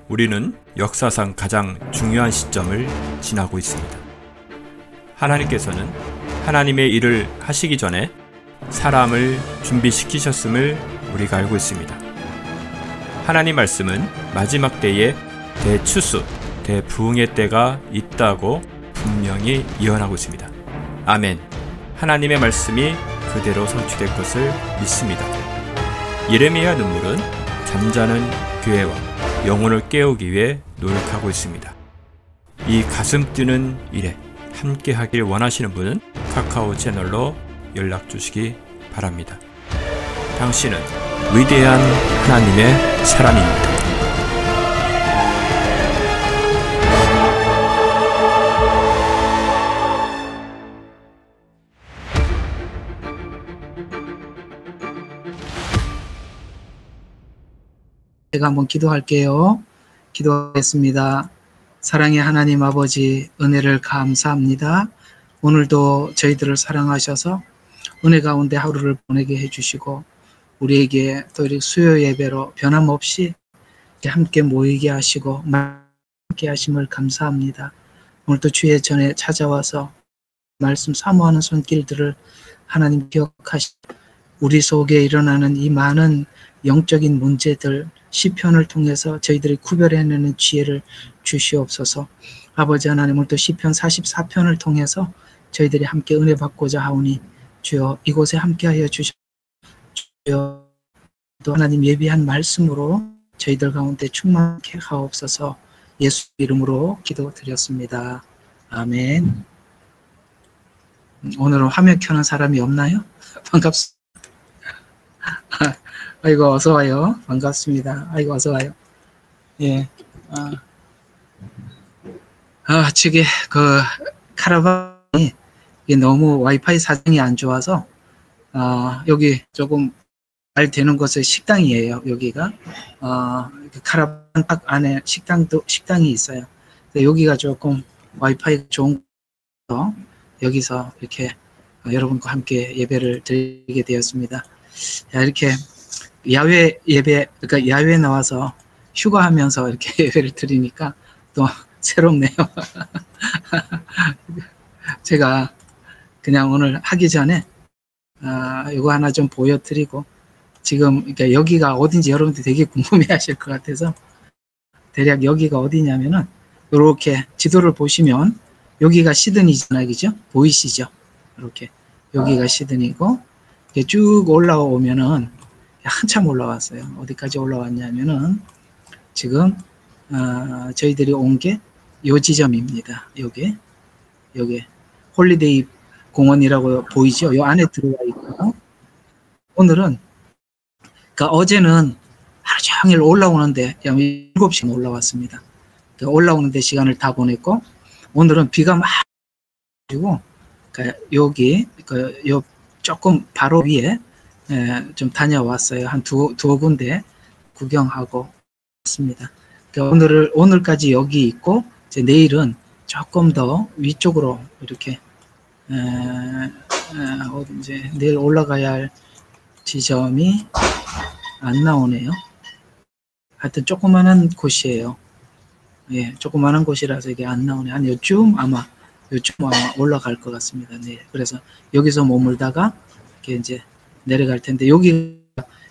우리는 역사상 가장 중요한 시점을 지나고 있습니다. 하나님께서는 하나님의 일을 하시기 전에 사람을 준비시키셨음을 우리가 알고 있습니다. 하나님 말씀은 마지막 때에 대추수, 대부흥의 때가 있다고 분명히 예언하고 있습니다. 아멘. 하나님의 말씀이 그대로 성취될 것을 믿습니다. 예레미야 눈물은 잠자는 교회와 영혼을 깨우기 위해 노력하고 있습니다. 이 가슴 뛰는 일에 함께 하길 원하시는 분은 카카오 채널로 연락 주시기 바랍니다. 당신은 위대한 하나님의 사람입니다. 제가 한번 기도할게요. 기도하겠습니다. 사랑의 하나님 아버지, 은혜를 감사합니다. 오늘도 저희들을 사랑하셔서 은혜 가운데 하루를 보내게 해주시고 우리에게 또 이렇게 수요 예배로 변함없이 함께 모이게 하시고 함께 하심을 감사합니다. 오늘도 주의 전에 찾아와서 말씀 사모하는 손길들을 하나님 기억하시고 우리 속에 일어나는 이 많은 영적인 문제들 시편을 통해서 저희들이 구별해내는 지혜를 주시옵소서. 아버지 하나님, 오늘도 시편 44편을 통해서 저희들이 함께 은혜 받고자 하오니 주여 이곳에 함께하여 주시옵소서. 주여 또 하나님 예비한 말씀으로 저희들 가운데 충만케 하옵소서. 예수 이름으로 기도드렸습니다. 아멘. 오늘은 화면 켜는 사람이 없나요? 반갑습니다. 아이고 어서 와요. 반갑습니다. 아이고 어서 와요. 예. 저게 그 카라반이 너무 와이파이 사정이 안 좋아서 여기 조금 잘 되는 곳에 식당이에요. 여기가 그 카라반 딱 안에 식당이 있어요. 여기가 조금 와이파이가 좋은 곳 여기서 이렇게 여러분과 함께 예배를 드리게 되었습니다. 자, 이렇게 야외 예배, 그러니까 야외에 나와서 휴가하면서 이렇게 예배를 드리니까 또 새롭네요. 제가 그냥 오늘 하기 전에 이거 하나 좀 보여드리고 지금 그러니까 여기가 어딘지 여러분들이 되게 궁금해하실 것 같아서 대략 여기가 어디냐면은 이렇게 지도를 보시면 여기가 시드니잖아요, 그죠? 보이시죠? 이렇게 여기가 시드니고 이렇게 쭉 올라오면은 한참 올라왔어요. 어디까지 올라왔냐면은 지금 저희들이 온 게 요 지점입니다. 요게 홀리데이 공원이라고 보이죠? 요 안에 들어와 있고 오늘은 그러니까 어제는 하루 종일 올라오는데 7시간 올라왔습니다. 올라오는데 시간을 다 보냈고 오늘은 비가 막 그리고 그러니까 여기 요 조금 바로 위에 좀 다녀왔어요. 한 두어 군데 구경하고 왔습니다. 그러니까 오늘까지 여기 있고 이제 내일은 조금 더 위쪽으로 이렇게 이제 내일 올라가야 할 지점이 안 나오네요. 하여튼 조그마한 곳이에요. 예, 조그마한 곳이라서 이게 안 나오네. 한 요쯤 아마 올라갈 것 같습니다. 네, 그래서 여기서 머물다가 이렇게 이제 내려갈 텐데 여기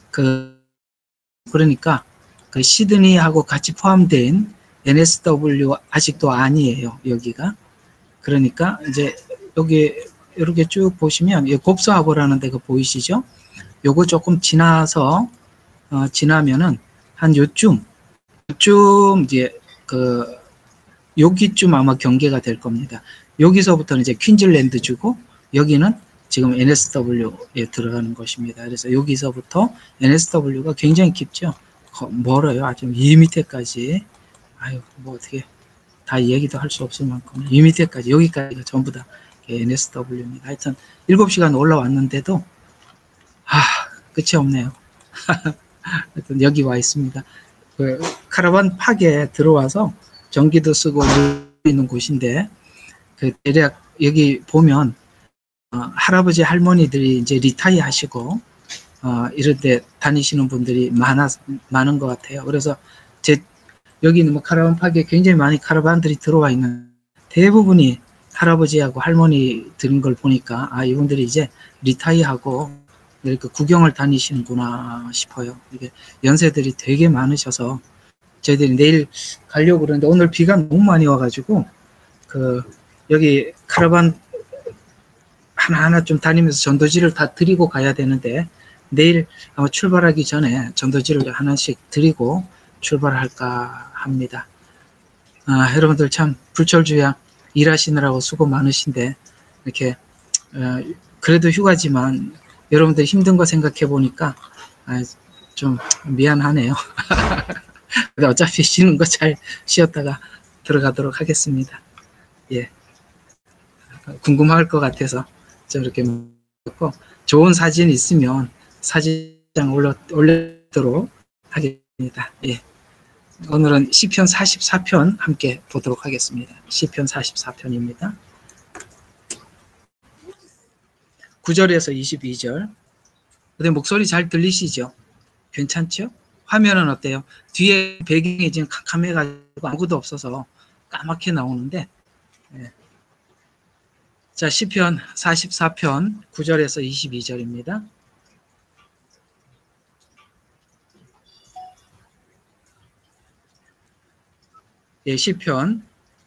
그러니까 그 시드니하고 같이 포함된 NSW 아직도 아니에요. 여기가 그러니까 이제 여기 이렇게 쭉 보시면 곱소하고라는 데가 보이시죠? 요거 조금 지나서 지나면은 한 요쯤 이제 여기쯤 아마 경계가 될 겁니다. 여기서부터는 이제 퀸즐랜드주고 여기는 지금 NSW에 들어가는 것입니다. 그래서 여기서부터 NSW가 굉장히 깊죠. 멀어요. 아주 이 밑에까지. 아유, 뭐 어떻게 다 얘기도 할 수 없을 만큼 이 밑에까지 여기까지가 전부 다 NSW입니다. 하여튼 7시간 올라왔는데도 끝이 없네요. 하여튼 여기 와 있습니다. 그 카라반 팍에 들어와서 전기도 쓰고 있는 곳인데 그 대략 여기 보면 할아버지 할머니들이 이제 리타이 하시고 이런 데 다니시는 분들이 많은 것 같아요. 그래서 여기는 뭐 카라반 파크에 굉장히 많이 카라반들이 들어와 있는 대부분이 할아버지하고 할머니 들은 걸 보니까 아 이분들이 이제 리타이하고 이렇게 구경을 다니시는구나 싶어요. 이게 연세들이 되게 많으셔서 저희들이 내일 가려고 그러는데 오늘 비가 너무 많이 와가지고 그 여기 카라반 하나하나 좀 다니면서 전도지를 다 드리고 가야 되는데 내일 아마 출발하기 전에 전도지를 하나씩 드리고 출발할까 합니다. 아, 여러분들 참 불철주야 일하시느라고 수고 많으신데 이렇게 그래도 휴가지만 여러분들 힘든 거 생각해 보니까 좀 미안하네요. 어차피 쉬는 거 잘 쉬었다가 들어가도록 하겠습니다. 예, 궁금할 것 같아서 좀 이렇게 먹고 좋은 사진 있으면 사진장 올리도록 하겠습니다. 예, 오늘은 시편 44편 함께 보도록 하겠습니다. 시편 44편입니다. 9절에서 22절. 근데 목소리 잘 들리시죠? 괜찮죠? 화면은 어때요? 뒤에 배경이 지금 캄캄해가지고 아무것도 없어서 까맣게 나오는데 예. 자, 시편 44편 9절에서 22절입니다. 예, 시편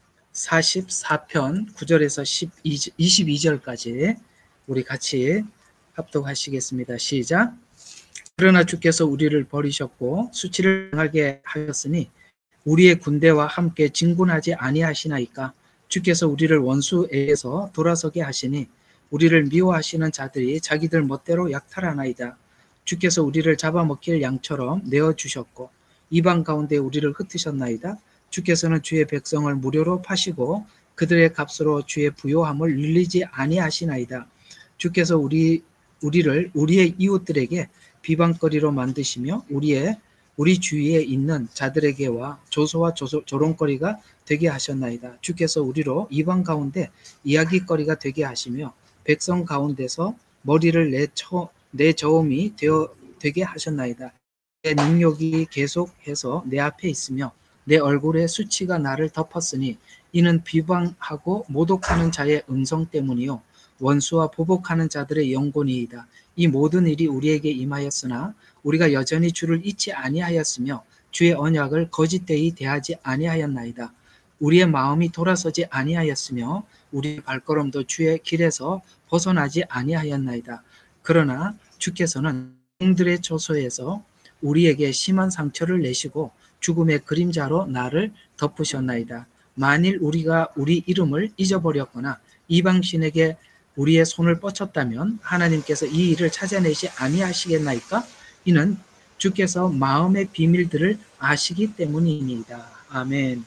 44편 9절에서 22절까지 우리 같이 합독하시겠습니다. 시작. 그러나 주께서 우리를 버리셨고 수치를 당하게 하셨으니 우리의 군대와 함께 진군하지 아니하시나이까. 주께서 우리를 원수에게서 돌아서게 하시니 우리를 미워하시는 자들이 자기들 멋대로 약탈하나이다. 주께서 우리를 잡아먹힐 양처럼 내어주셨고 이방 가운데 우리를 흩으셨나이다. 주께서는 주의 백성을 무료로 파시고 그들의 값으로 주의 부요함을 늘리지 아니하시나이다. 주께서 우리를 우리의 이웃들에게 비방거리로 만드시며 우리 주위에 있는 자들에게와 조소와 조롱거리가 되게 하셨나이다. 주께서 우리로 이방 가운데 이야기거리가 되게 하시며 백성 가운데서 머리를 내저음이 되게 하셨나이다. 내 능력이 계속해서 내 앞에 있으며 내 얼굴에 수치가 나를 덮었으니 이는 비방하고 모독하는 자의 음성 때문이요 원수와 보복하는 자들의 영곤이이다. 이 모든 일이 우리에게 임하였으나 우리가 여전히 주를 잊지 아니하였으며 주의 언약을 거짓되이 대하지 아니하였나이다. 우리의 마음이 돌아서지 아니하였으며 우리의 발걸음도 주의 길에서 벗어나지 아니하였나이다. 그러나 주께서는 영들의 처소에서 우리에게 심한 상처를 내시고 죽음의 그림자로 나를 덮으셨나이다. 만일 우리가 우리 이름을 잊어버렸거나 이방신에게 우리의 손을 뻗쳤다면 하나님께서 이 일을 찾아내지 아니하시겠나이까? 이는 주께서 마음의 비밀들을 아시기 때문이니이다. 아멘.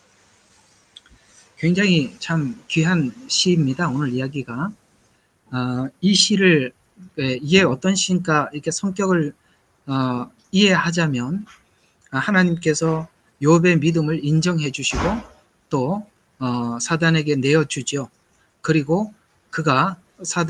굉장히 참 귀한 시입니다. 오늘 이야기가. 이 시를 이게 어떤 시인가 이렇게 성격을 이해하자면 하나님께서 욥의 믿음을 인정해 주시고 또 사단에게 내어주죠. 그리고 그가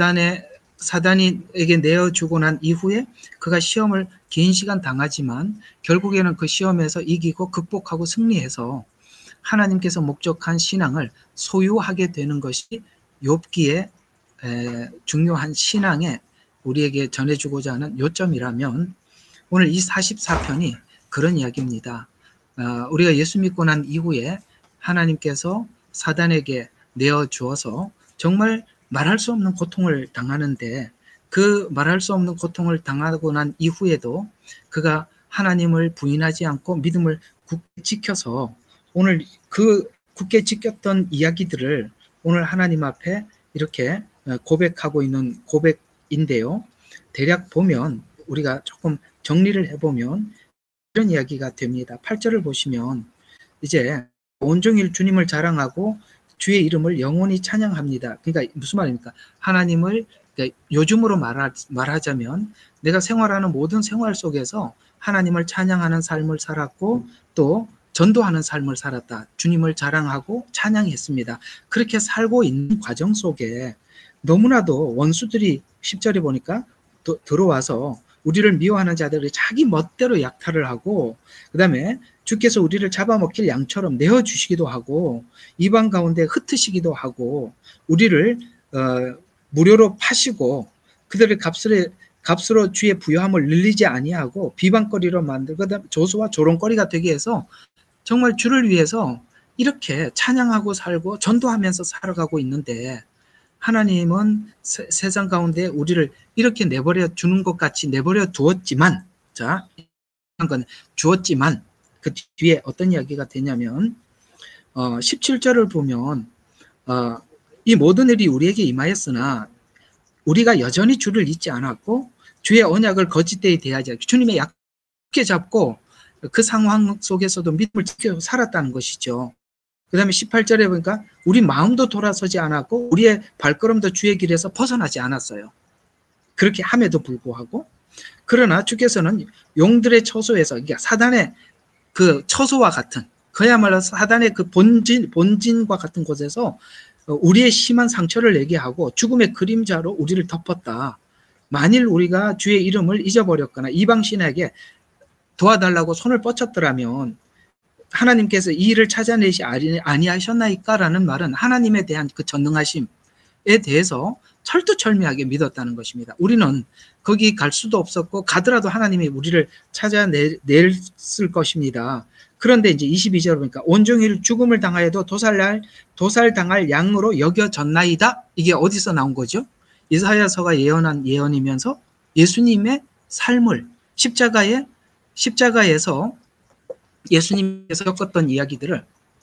사단에게 내어주고 난 이후에 그가 시험을 긴 시간 당하지만 결국에는 그 시험에서 이기고 극복하고 승리해서 하나님께서 목적한 신앙을 소유하게 되는 것이 욥기의 중요한 신앙에 우리에게 전해주고자 하는 요점이라면 오늘 이 44편이 그런 이야기입니다. 우리가 예수 믿고 난 이후에 하나님께서 사단에게 내어주어서 정말 말할 수 없는 고통을 당하는데 그 말할 수 없는 고통을 당하고 난 이후에도 그가 하나님을 부인하지 않고 믿음을 굳게 지켜서 오늘 그 굳게 지켰던 이야기들을 오늘 하나님 앞에 이렇게 고백하고 있는 고백인데요. 대략 보면 우리가 조금 정리를 해보면 이런 이야기가 됩니다. 8절을 보시면 이제 온종일 주님을 자랑하고 주의 이름을 영원히 찬양합니다. 그러니까 무슨 말입니까? 하나님을 요즘으로 말하자면 내가 생활하는 모든 생활 속에서 하나님을 찬양하는 삶을 살았고 또 전도하는 삶을 살았다. 주님을 자랑하고 찬양했습니다. 그렇게 살고 있는 과정 속에 너무나도 원수들이 10절에 보니까 들어와서 우리를 미워하는 자들이 자기 멋대로 약탈을 하고, 그 다음에 주께서 우리를 잡아먹힐 양처럼 내어주시기도 하고, 이방 가운데 흩으시기도 하고, 우리를 무료로 파시고, 그들의 값으로 주의 부요함을 늘리지 아니하고 비방거리로 만들고 조소와 조롱거리가 되게 해서 정말 주를 위해서 이렇게 찬양하고 살고 전도하면서 살아가고 있는데, 하나님은 세상 가운데 우리를 이렇게 내버려 주는 것 같이 내버려 두었지만, 자, 건 주었지만 그 뒤에 어떤 이야기가 되냐면 17절을 보면 이 모든 일이 우리에게 임하였으나 우리가 여전히 주를 잊지 않았고 주의 언약을 거짓되이 대하지 않고 주님의 약속에 잡고 그 상황 속에서도 믿음을 지켜 살았다는 것이죠. 그 다음에 18절에 보니까 우리 마음도 돌아서지 않았고 우리의 발걸음도 주의 길에서 벗어나지 않았어요. 그렇게 함에도 불구하고, 그러나 주께서는 용들의 처소에서, 그러니까 사단의 그 처소와 같은, 그야말로 사단의 그 본진과 같은 곳에서 우리의 심한 상처를 내게 하고 죽음의 그림자로 우리를 덮었다. 만일 우리가 주의 이름을 잊어버렸거나 이방신에게 도와달라고 손을 뻗쳤더라면 하나님께서 이 일을 찾아내시 아니하셨나이까라는 말은 하나님에 대한 그 전능하심에 대해서 철두철미하게 믿었다는 것입니다. 우리는 거기 갈 수도 없었고 가더라도 하나님이 우리를 찾아냈을 것입니다. 그런데 이제 22절 보니까 온종일 죽음을 당하여도 도살당할 양으로 여겨졌나이다. 이게 어디서 나온 거죠? 이사야서가 예언한 예언이면서 예수님의 삶을 십자가에서 예수님께서 겪었던 이야기들을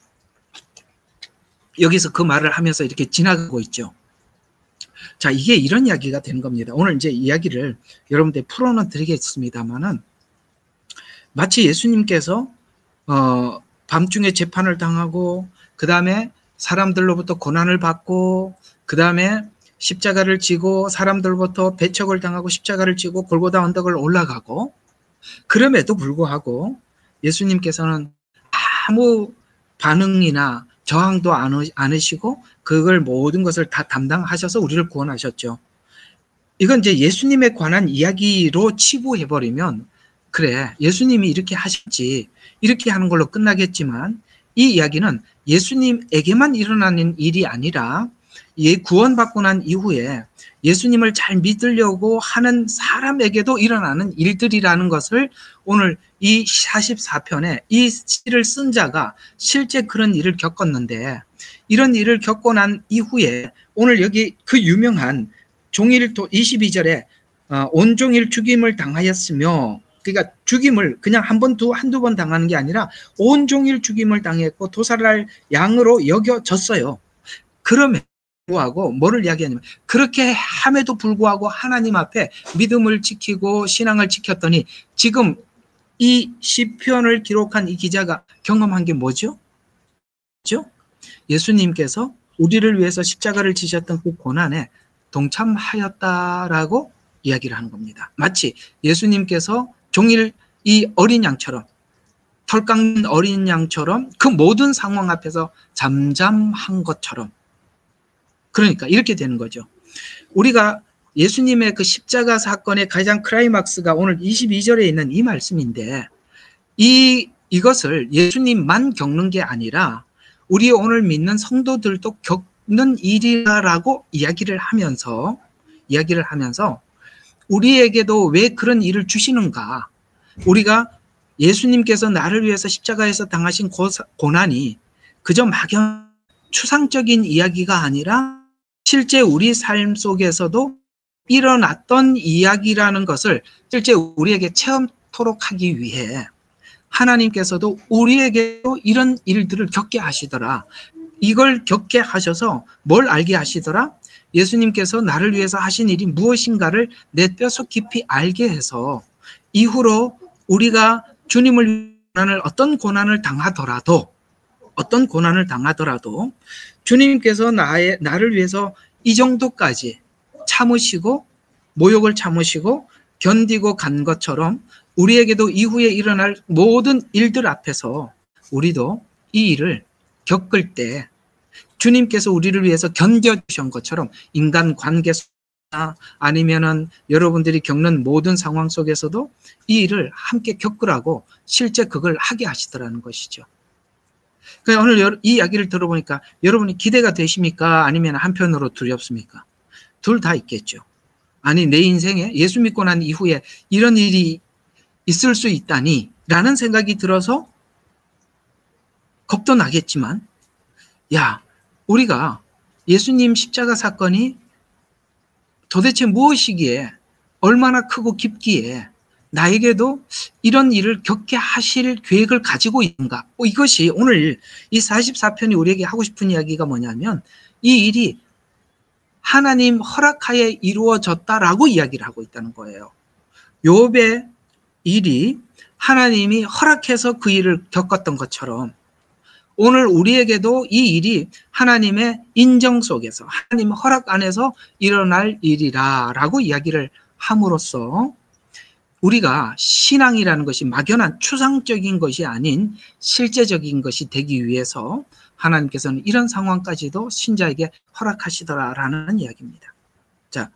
여기서 그 말을 하면서 이렇게 지나가고 있죠. 자, 이게 이런 이야기가 되는 겁니다. 오늘 이제 이야기를 여러분들 풀어는 드리겠습니다만은, 마치 예수님께서 밤중에 재판을 당하고 그 다음에 사람들로부터 고난을 받고 그 다음에 십자가를 지고 사람들로부터 배척을 당하고 십자가를 지고 골고다 언덕을 올라가고, 그럼에도 불구하고 예수님께서는 아무 반응이나 저항도 않으시고 그걸 모든 것을 다 담당하셔서 우리를 구원하셨죠. 이건 이제 예수님에 관한 이야기로 치부해버리면, 그래, 예수님이 이렇게 하셨지, 이렇게 하는 걸로 끝나겠지만, 이 이야기는 예수님에게만 일어나는 일이 아니라 구원받고 난 이후에 예수님을 잘 믿으려고 하는 사람에게도 일어나는 일들이라는 것을 오늘 이 44편에 이 시를 쓴 자가 실제 그런 일을 겪었는데, 이런 일을 겪고 난 이후에 오늘 여기 그 유명한 종일 22절에 온종일 죽임을 당하였으며, 그러니까 죽임을 그냥 한두 번 당하는 게 아니라 온종일 죽임을 당했고 도살할 양으로 여겨졌어요. 그럼에도 불구하고 뭐를 이야기하냐면, 그렇게 함에도 불구하고 하나님 앞에 믿음을 지키고 신앙을 지켰더니 지금 이 시편을 기록한 이 기자가 경험한 게 뭐죠? 예수님께서 우리를 위해서 십자가를 지셨던 그 고난에 동참하였다라고 이야기를 하는 겁니다. 마치 예수님께서 종일 이 어린 양처럼, 털 깎는 어린 양처럼 그 모든 상황 앞에서 잠잠한 것처럼, 그러니까 이렇게 되는 거죠. 우리가 예수님의 그 십자가 사건의 가장 클라이막스가 오늘 22절에 있는 이 말씀인데, 이것을 예수님만 겪는 게 아니라 우리 오늘 믿는 성도들도 겪는 일이라고 이야기를 하면서 우리에게도 왜 그런 일을 주시는가? 우리가 예수님께서 나를 위해서 십자가에서 당하신 고난이 그저 막연 추상적인 이야기가 아니라 실제 우리 삶 속에서도 일어났던 이야기라는 것을 실제 우리에게 체험토록 하기 위해 하나님께서도 우리에게도 이런 일들을 겪게 하시더라. 이걸 겪게 하셔서 뭘 알게 하시더라? 예수님께서 나를 위해서 하신 일이 무엇인가를 내 뼛속 깊이 알게 해서 이후로 우리가 주님을 위한 어떤 고난을 당하더라도 주님께서 나를 위해서 이 정도까지 참으시고 모욕을 참으시고 견디고 간 것처럼 우리에게도 이후에 일어날 모든 일들 앞에서 우리도 이 일을 겪을 때 주님께서 우리를 위해서 견뎌주신 것처럼 인간 관계 아니면은 여러분들이 겪는 모든 상황 속에서도 이 일을 함께 겪으라고 실제 그걸 하게 하시더라는 것이죠. 그러니까 오늘 이 이야기를 들어보니까 여러분이 기대가 되십니까? 아니면 한편으로 두렵습니까? 둘 다 있겠죠. 아니, 내 인생에 예수 믿고 난 이후에 이런 일이 있을 수 있다니 라는 생각이 들어서 겁도 나겠지만, 야, 우리가 예수님 십자가 사건이 도대체 무엇이기에, 얼마나 크고 깊기에 나에게도 이런 일을 겪게 하실 계획을 가지고 있는가. 이것이 오늘 이 44편이 우리에게 하고 싶은 이야기가 뭐냐면, 이 일이 하나님 허락하에 이루어졌다라고 이야기를 하고 있다는 거예요. 욥의 일이 하나님이 허락해서 그 일을 겪었던 것처럼 오늘 우리에게도 이 일이 하나님의 인정 속에서, 하나님 허락 안에서 일어날 일이라라고 이야기를 함으로써 우리가 신앙이라는 것이 막연한 추상적인 것이 아닌 실제적인 것이 되기 위해서 하나님께서는 이런 상황까지도 신자에게 허락하시더라라는 이야기입니다. 자,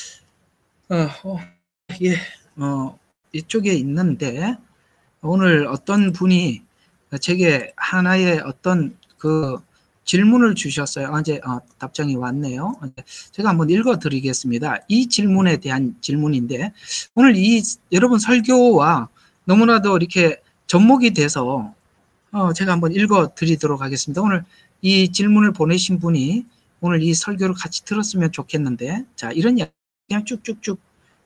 이쪽에 있는데 오늘 어떤 분이 제게 하나의 어떤 그 질문을 주셨어요. 이제 답장이 왔네요. 제가 한번 읽어드리겠습니다. 이 질문에 대한 질문인데 오늘 이 여러분 설교와 너무나도 이렇게 접목이 돼서 제가 한번 읽어드리도록 하겠습니다. 오늘 이 질문을 보내신 분이 오늘 이 설교를 같이 들었으면 좋겠는데, 자, 이런 이야기 그냥 쭉쭉쭉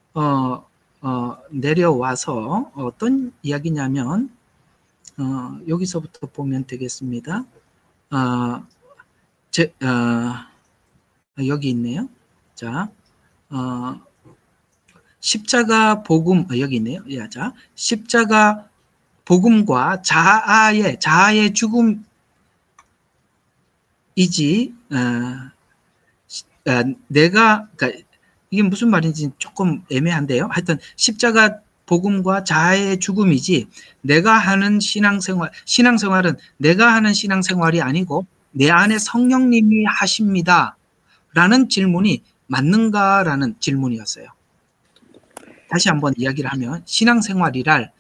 내려와서 어떤 이야기냐면 여기서부터 보면 되겠습니다. 여기 있네요. 자, 십자가 복음, 여기 있네요. 자, 십자가 복음과 자아의 죽음이지, 그러니까 이게 무슨 말인지 조금 애매한데요. 하여튼 십자가 복음과 자아의 죽음이지 내가 하는 신앙생활은 내가 하는 신앙생활이 아니고 내 안에 성령님이 하십니다 라는 질문이 맞는가라는 질문이었어요. 다시 한번 이야기를 하면 신앙생활이란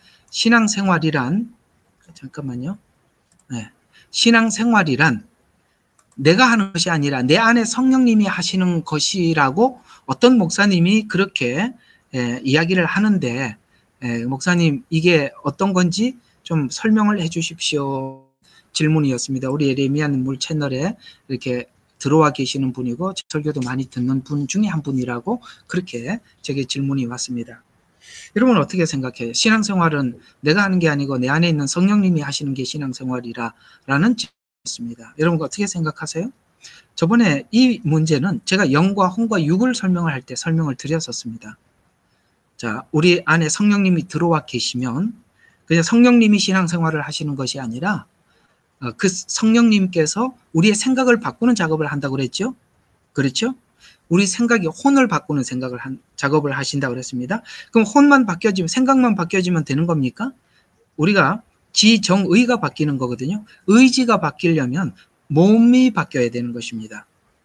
잠깐만요. 네. 신앙생활이란 내가 하는 것이 아니라 내 안에 성령님이 하시는 것이라고 어떤 목사님이 그렇게 이야기를 하는데, 목사님 이게 어떤 건지 좀 설명을 해 주십시오 질문이었습니다. 우리 예레미야 눈물 채널에 이렇게 들어와 계시는 분이고 설교도 많이 듣는 분 중에 한 분이라고 그렇게 제게 질문이 왔습니다. 여러분 어떻게 생각해요? 신앙생활은 내가 하는 게 아니고 내 안에 있는 성령님이 하시는 게 신앙생활이라는 질문이었습니다. 여러분 어떻게 생각하세요? 저번에 이 문제는 제가 영과 혼과 육을 설명을 할 때 설명을 드렸었습니다. 자, 우리 안에 성령님이 들어와 계시면 그냥 성령님이 신앙생활을 하시는 것이 아니라 그 성령님께서 우리의 생각을 바꾸는 작업을 한다고 그랬죠? 그렇죠? 우리 생각이 혼을 바꾸는 작업을 하신다고 그랬습니다. 그럼 혼만 바뀌어지면, 생각만 바뀌어지면 되는 겁니까? 우리가 지정의가 바뀌는 거거든요. 의지가 바뀌려면 몸이 바뀌어야 되는 것입니다.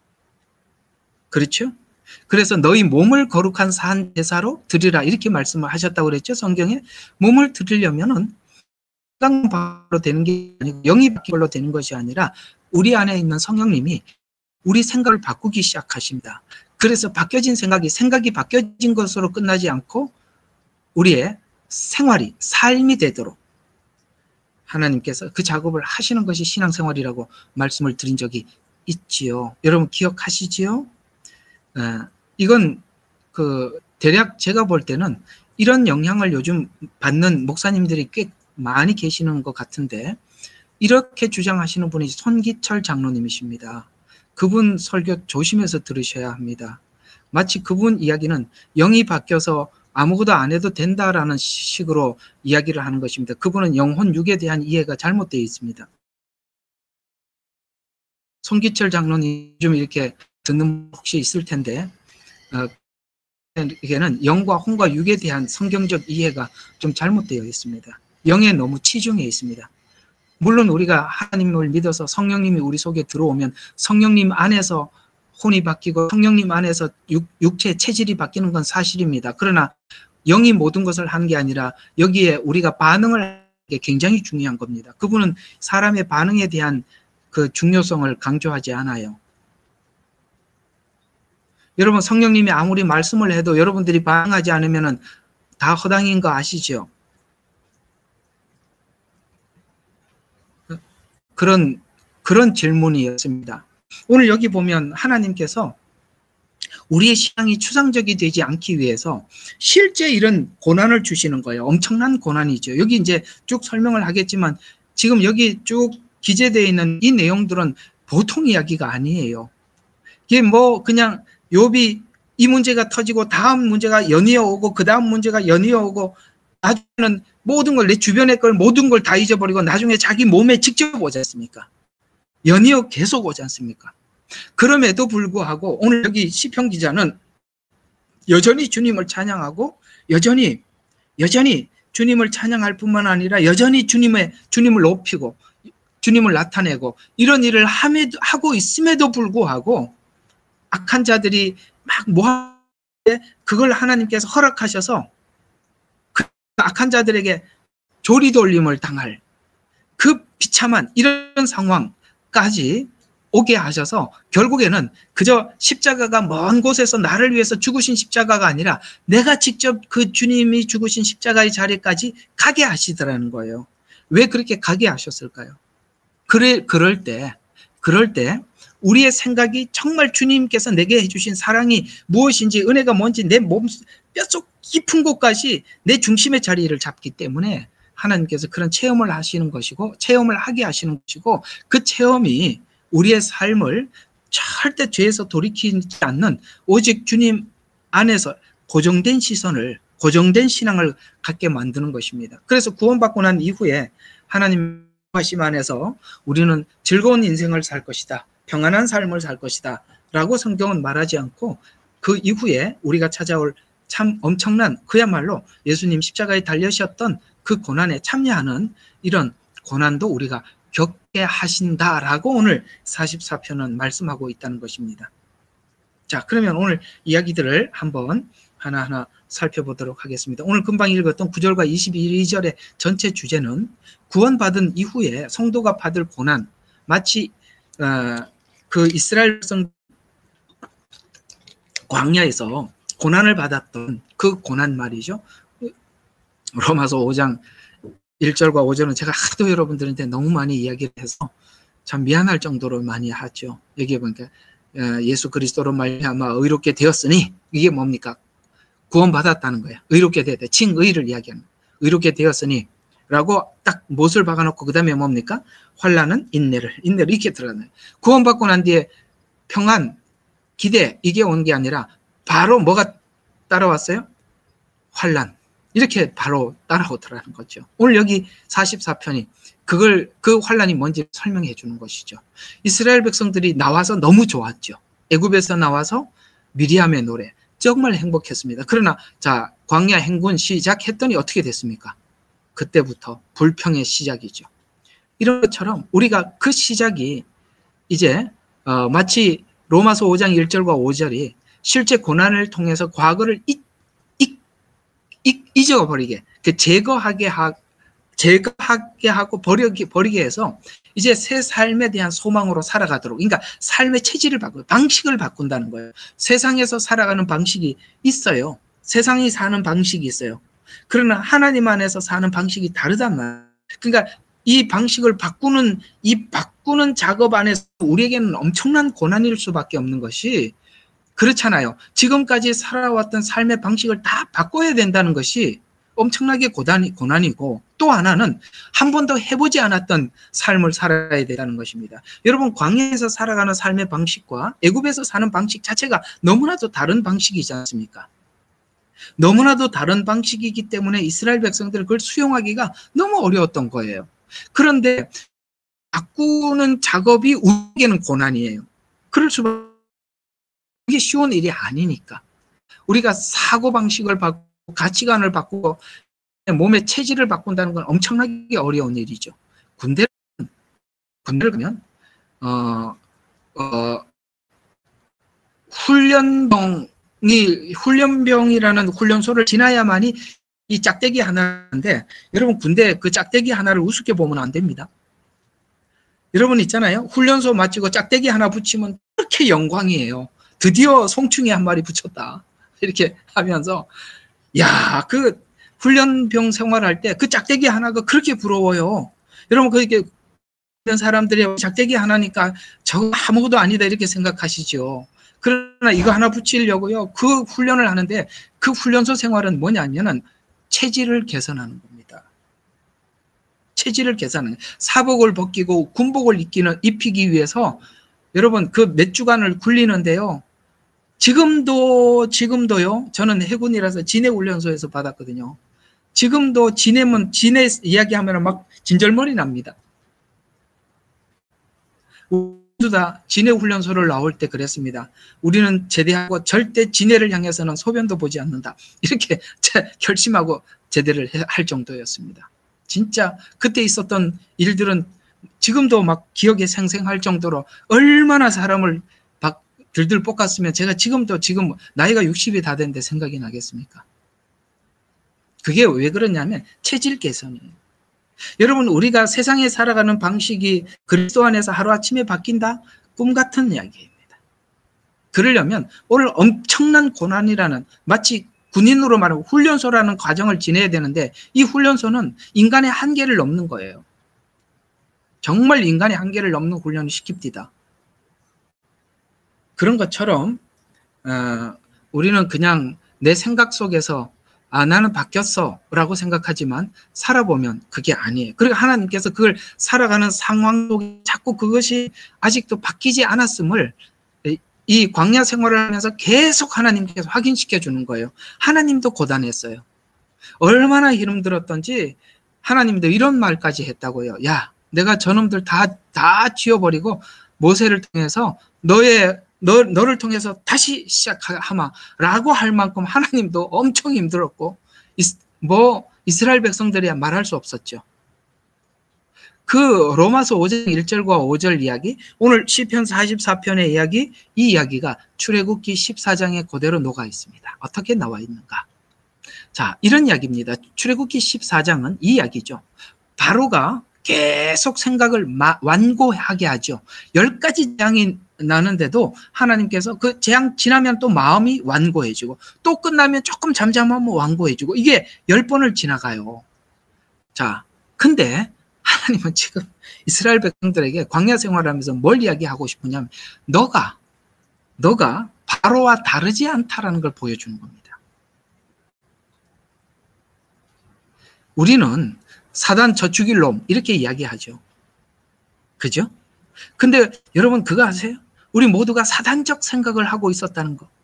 그렇죠? 그래서 너희 몸을 거룩한 산 제사로 드리라 이렇게 말씀을 하셨다고 그랬죠. 성경에. 몸을 드리려면은 생각으로 되는 게 아니고 영이 바뀌는 걸로 되는 것이 아니라 우리 안에 있는 성령님이 우리 생각을 바꾸기 시작하십니다. 그래서 바뀌어진 생각이 바뀌어진 것으로 끝나지 않고 우리의 삶이 되도록 하나님께서 그 작업을 하시는 것이 신앙생활이라고 말씀을 드린 적이 있지요. 여러분 기억하시지요? 이건 대략 제가 볼 때는 이런 영향을 요즘 받는 목사님들이 꽤 많이 계시는 것 같은데, 이렇게 주장하시는 분이 손기철 장로님이십니다. 그분 설교 조심해서 들으셔야 합니다. 마치 그분 이야기는 영이 바뀌어서 아무것도 안 해도 된다라는 식으로 이야기를 하는 것입니다. 그분은 영혼 육에 대한 이해가 잘못되어 있습니다. 손기철 장로님 좀 이렇게 듣는 혹시 있을 텐데, 이게는 영과 혼과 육에 대한 성경적 이해가 좀 잘못되어 있습니다. 영에 너무 치중해 있습니다. 물론 우리가 하나님을 믿어서 성령님이 우리 속에 들어오면 성령님 안에서 혼이 바뀌고 성령님 안에서 육체의 체질이 바뀌는 건 사실입니다. 그러나 영이 모든 것을 하는 게 아니라 여기에 우리가 반응을 하는 게 굉장히 중요한 겁니다. 그분은 사람의 반응에 대한 그 중요성을 강조하지 않아요. 여러분, 성령님이 아무리 말씀을 해도 여러분들이 반응하지 않으면 다 허당인 거 아시죠? 그런 질문이었습니다. 오늘 여기 보면 하나님께서 우리의 신앙이 추상적이 되지 않기 위해서 실제 이런 고난을 주시는 거예요. 엄청난 고난이죠. 여기 이제 쭉 설명을 하겠지만 지금 여기 쭉 기재되어 있는 이 내용들은 보통 이야기가 아니에요. 이게 뭐 그냥 욥이 이 문제가 터지고 다음 문제가 연이어 오고 그 다음 문제가 연이어 오고 나중에는 모든 걸 내 주변의 걸 모든 걸 다 잊어버리고 나중에 자기 몸에 직접 오지 않습니까? 연이어 계속 오지 않습니까? 그럼에도 불구하고 오늘 여기 시편 기자는 여전히 주님을 찬양하고 여전히 주님을 찬양할 뿐만 아니라 여전히 주님을 높이고 주님을 나타내고 이런 일을 하고 있음에도 불구하고 악한 자들이 막 모하는데 그걸 하나님께서 허락하셔서 그 악한 자들에게 조리돌림을 당할 그 비참한 이런 상황까지 오게 하셔서 결국에는 그저 십자가가 먼 곳에서 나를 위해서 죽으신 십자가가 아니라 내가 직접 그 주님이 죽으신 십자가의 자리까지 가게 하시더라는 거예요. 왜 그렇게 가게 하셨을까요? 그럴 때 우리의 생각이 정말 주님께서 내게 해주신 사랑이 무엇인지 은혜가 뭔지 내 몸 뼛속 깊은 곳까지 내 중심의 자리를 잡기 때문에 하나님께서 그런 체험을 하시는 것이고 체험을 하게 하시는 것이고 그 체험이 우리의 삶을 절대 죄에서 돌이키지 않는 오직 주님 안에서 고정된 시선을 고정된 신앙을 갖게 만드는 것입니다. 그래서 구원받고 난 이후에 하나님 하심 안에서 우리는 즐거운 인생을 살 것이다. 평안한 삶을 살 것이다. 라고 성경은 말하지 않고 그 이후에 우리가 찾아올 참 엄청난 그야말로 예수님 십자가에 달려셨던 그 고난에 참여하는 이런 고난도 우리가 겪게 하신다라고 오늘 44편은 말씀하고 있다는 것입니다. 자, 그러면 오늘 이야기들을 한번 하나하나 살펴보도록 하겠습니다. 오늘 금방 읽었던 9절과 22절의 전체 주제는 구원받은 이후에 성도가 받을 고난, 마치 그 이스라엘 백성 광야에서 고난을 받았던 그 고난 말이죠. 로마서 5장 1절과 5절은 제가 하도 여러분들한테 너무 많이 이야기를 해서 참 미안할 정도로 많이 하죠. 여기에 보니까 예수 그리스도로 말미암아 의롭게 되었으니 이게 뭡니까? 구원받았다는 거예요. 의롭게 되었다. 칭의를 이야기하는 거예요. 의롭게 되었으니 라고 딱 못을 박아놓고 그 다음에 뭡니까? 환난은 인내를 이렇게 들어가는 구원받고 난 뒤에 평안, 기대 이게 온 게 아니라 바로 뭐가 따라왔어요? 환난. 이렇게 바로 따라오더라는 거죠. 오늘 여기 44편이 그 환난이 뭔지 설명해 주는 것이죠. 이스라엘 백성들이 나와서 너무 좋았죠. 애굽에서 나와서 미리암의 노래 정말 행복했습니다. 그러나 자 광야 행군 시작했더니 어떻게 됐습니까? 그때부터 불평의 시작이죠. 이런 것처럼 우리가 그 시작이 이제 마치 로마서 5장 1절과 5절이 실제 고난을 통해서 과거를 잊어버리게, 제거하게 하고 버리게 해서 이제 새 삶에 대한 소망으로 살아가도록, 그러니까 삶의 체질을 바꾸고 방식을 바꾼다는 거예요. 세상에서 살아가는 방식이 있어요. 세상이 사는 방식이 있어요. 그러나 하나님 안에서 사는 방식이 다르단 말이에요. 그러니까 이 방식을 바꾸는 작업 안에서 우리에게는 엄청난 고난일 수밖에 없는 것이 그렇잖아요. 지금까지 살아왔던 삶의 방식을 다 바꿔야 된다는 것이 엄청나게 고난이고 또 하나는 한 번도 해보지 않았던 삶을 살아야 된다는 것입니다. 여러분 광야에서 살아가는 삶의 방식과 애굽에서 사는 방식 자체가 너무나도 다른 방식이지 않습니까? 너무나도 다른 방식이기 때문에 이스라엘 백성들은 그걸 수용하기가 너무 어려웠던 거예요. 그런데 바꾸는 작업이 우리에게는 고난이에요. 그럴 수밖에 그게 쉬운 일이 아니니까. 우리가 사고방식을 바꾸고 가치관을 바꾸고 몸의 체질을 바꾼다는 건 엄청나게 어려운 일이죠. 군대를 가면 훈련병이라는 훈련소를 지나야만이 이 짝대기 하나인데, 여러분 군대 그 짝대기 하나를 우습게 보면 안 됩니다. 여러분 있잖아요. 훈련소 마치고 짝대기 하나 붙이면 그렇게 영광이에요. 드디어 송충이 한 마리 붙였다. 이렇게 하면서, 야, 그 훈련병 생활할 때 그 짝대기 하나가 그렇게 부러워요. 여러분 그렇게 이런 사람들이 짝대기 하나니까 저거 아무것도 아니다 이렇게 생각하시죠. 그러나 이거 하나 붙이려고요. 그 훈련을 하는데 그 훈련소 생활은 뭐냐면은 체질을 개선하는 겁니다. 체질을 개선하는, 사복을 벗기고 군복을 입히기 위해서 여러분 그 몇 주간을 굴리는데요. 지금도요. 저는 해군이라서 진해 훈련소에서 받았거든요. 지금도 진해 이야기하면 막 진절머리 납니다. 모두 다 진해 훈련소를 나올 때 그랬습니다. 우리는 제대하고 절대 진해를 향해서는 소변도 보지 않는다. 이렇게 결심하고 제대를 할 정도였습니다. 진짜 그때 있었던 일들은 지금도 막 기억에 생생할 정도로 얼마나 사람을 막 들들 볶았으면 제가 지금 나이가 60이 다 됐는데 생각이 나겠습니까? 그게 왜 그러냐면 체질 개선이에요. 여러분 우리가 세상에 살아가는 방식이 그리스도 안에서 하루아침에 바뀐다? 꿈 같은 이야기입니다. 그러려면 오늘 엄청난 고난이라는, 마치 군인으로 말하면 훈련소라는 과정을 지내야 되는데 이 훈련소는 인간의 한계를 넘는 거예요. 정말 인간의 한계를 넘는 훈련을 시킵니다. 그런 것처럼 우리는 그냥 내 생각 속에서 나는 바뀌었어 라고 생각하지만 살아보면 그게 아니에요. 그리고 하나님께서 그걸 살아가는 상황 속에 자꾸 그것이 아직도 바뀌지 않았음을 이 광야 생활을 하면서 계속 하나님께서 확인시켜 주는 거예요. 하나님도 고단했어요. 얼마나 힘들었던지 하나님도 이런 말까지 했다고요. 야, 내가 저놈들 다 지워버리고 모세를 통해서 너를 통해서 다시 시작하마 라고 할 만큼 하나님도 엄청 힘들었고 이스라엘 백성들이야 말할 수 없었죠. 그 로마서 5장 1절과 5절 이야기, 오늘 시편 44편의 이야기, 이 이야기가 출애굽기 14장에 그대로 녹아 있습니다. 어떻게 나와 있는가? 자, 이런 이야기입니다. 출애굽기 14장은 이 이야기죠. 바로가 계속 생각을 완고하게 하죠. 10가지 재앙이 나는데도 하나님께서 그 재앙 지나면 또 마음이 완고해지고 또 끝나면 조금 잠잠하면 완고해지고 이게 10번을 지나가요. 자, 근데 하나님은 지금 이스라엘 백성들에게 광야 생활하면서 뭘 이야기하고 싶으냐면 너가 바로와 다르지 않다라는 걸 보여주는 겁니다. 우리는 사단 저 죽일 놈 이렇게 이야기하죠. 그죠? 근데 여러분 그거 아세요? 우리 모두가 사단적 생각을 하고 있었다는 거.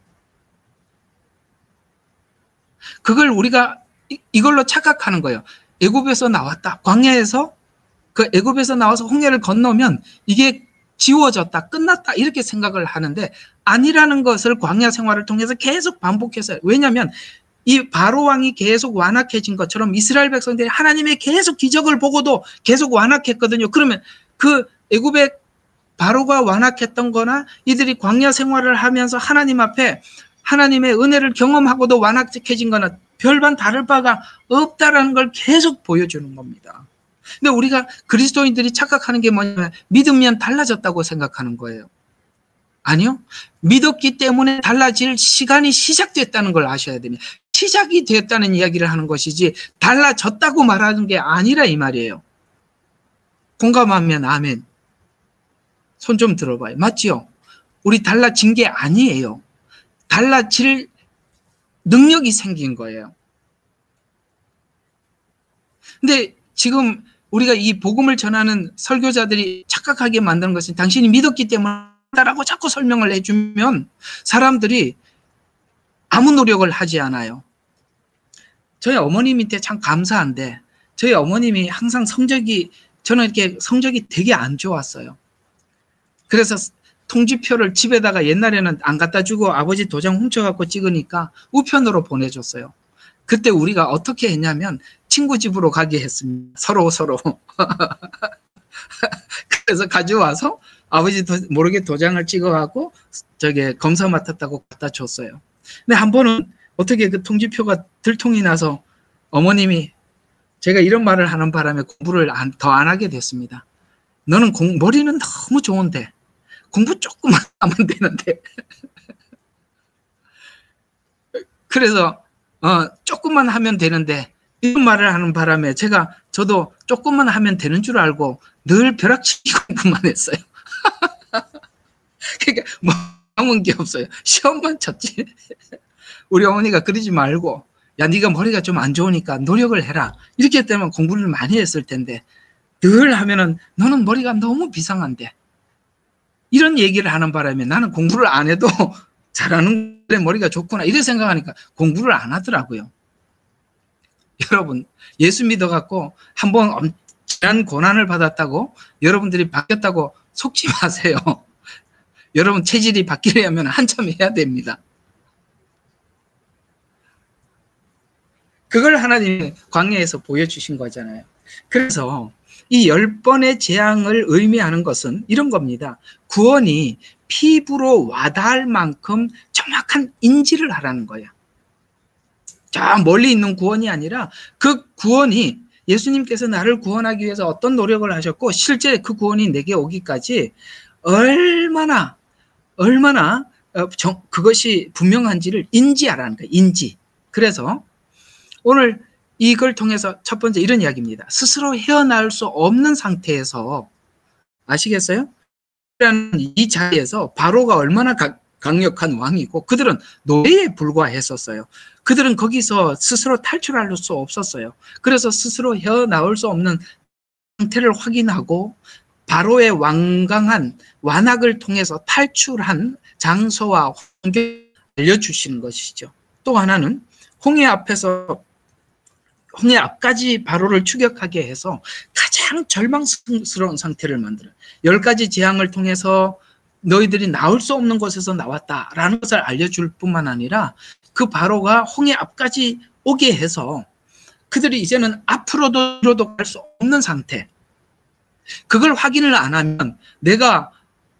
그걸 우리가 이걸로 착각하는 거예요. 애굽에서 나왔다. 광야에서 그 애굽에서 나와서 홍해를 건너면 이게 지워졌다, 끝났다 이렇게 생각을 하는데 아니라는 것을 광야 생활을 통해서 계속 반복해서, 왜냐하면 이 바로 왕이 계속 완악해진 것처럼 이스라엘 백성들이 하나님의 계속 기적을 보고도 계속 완악했거든요. 그러면 그 애굽의 바로가 완악했던 거나 이들이 광야 생활을 하면서 하나님 앞에 하나님의 은혜를 경험하고도 완악해진 거나 별반 다를 바가 없다라는 걸 계속 보여주는 겁니다. 근데 우리가 그리스도인들이 착각하는 게 뭐냐면 믿으면 달라졌다고 생각하는 거예요. 아니요. 믿었기 때문에 달라질 시간이 시작됐다는 걸 아셔야 됩니다. 시작이 됐다는 이야기를 하는 것이지 달라졌다고 말하는 게 아니라 이 말이에요. 공감하면 아멘. 손 좀 들어봐요. 맞지요? 우리 달라진 게 아니에요. 달라질 능력이 생긴 거예요. 근데 지금 우리가 이 복음을 전하는 설교자들이 착각하게 만드는 것은 당신이 믿었기 때문이다라고 자꾸 설명을 해주면 사람들이 아무 노력을 하지 않아요. 저희 어머님한테 참 감사한데 저희 어머님이 항상 저는 이렇게 성적이 되게 안 좋았어요. 그래서 통지표를 집에다가 옛날에는 안 갖다 주고 아버지 도장 훔쳐갖고 찍으니까 우편으로 보내줬어요. 그때 우리가 어떻게 했냐면 친구 집으로 가게 했습니다. 서로. 그래서 가져와서 아버지 모르게 도장을 찍어갖고 검사 맡았다고 갖다 줬어요. 근데 한 번은 어떻게 그 통지표가 들통이 나서 어머님이 제가 이런 말을 하는 바람에 공부를 더 안 하게 됐습니다. 너는 머리는 너무 좋은데 공부 조금만 하면 되는데 그래서 조금만 하면 되는데 이런 말을 하는 바람에 저도 조금만 하면 되는 줄 알고 늘 벼락치기 공부만 했어요. 그러니까 뭐 남은 게 없어요. 시험만 쳤지. 우리 어머니가 그러지 말고 야 네가 머리가 좀 안 좋으니까 노력을 해라. 이렇게 했다면 공부를 많이 했을 텐데 늘 하면은 너는 머리가 너무 비상한데 이런 얘기를 하는 바람에 나는 공부를 안 해도 잘하는 데 머리가 좋구나 이렇게 생각하니까 공부를 안 하더라고요. 여러분 예수 믿어갖고 한번 엄청난 고난을 받았다고 여러분들이 바뀌었다고 속지 마세요. 여러분 체질이 바뀌려면 한참 해야 됩니다. 그걸 하나님이 광야에서 보여주신 거잖아요. 그래서 이 10번의 재앙을 의미하는 것은 이런 겁니다. 구원이 피부로 와닿을 만큼 정확한 인지를 하라는 거야. 저 멀리 있는 구원이 아니라 그 구원이 예수님께서 나를 구원하기 위해서 어떤 노력을 하셨고 실제 그 구원이 내게 오기까지 얼마나 그것이 분명한지를 인지하라는 거예요. 인지. 그래서 오늘 이걸 통해서 첫 번째 이런 이야기입니다. 스스로 헤어나올 수 없는 상태에서 아시겠어요? 이 자리에서 바로가 얼마나 강력한 왕이고 그들은 노예에 불과했었어요. 그들은 거기서 스스로 탈출할 수 없었어요. 그래서 스스로 헤어나올 수 없는 상태를 확인하고 바로의 완강한 완악을 통해서 탈출한 장소와 환경을 알려주시는 것이죠. 또 하나는 홍해 앞까지 바로를 추격하게 해서 가장 절망스러운 상태를 만들어요. 10가지 재앙을 통해서 너희들이 나올 수 없는 곳에서 나왔다라는 것을 알려줄 뿐만 아니라 그 바로가 홍해 앞까지 오게 해서 그들이 이제는 앞으로도 갈 수 없는 상태. 그걸 확인을 안 하면 내가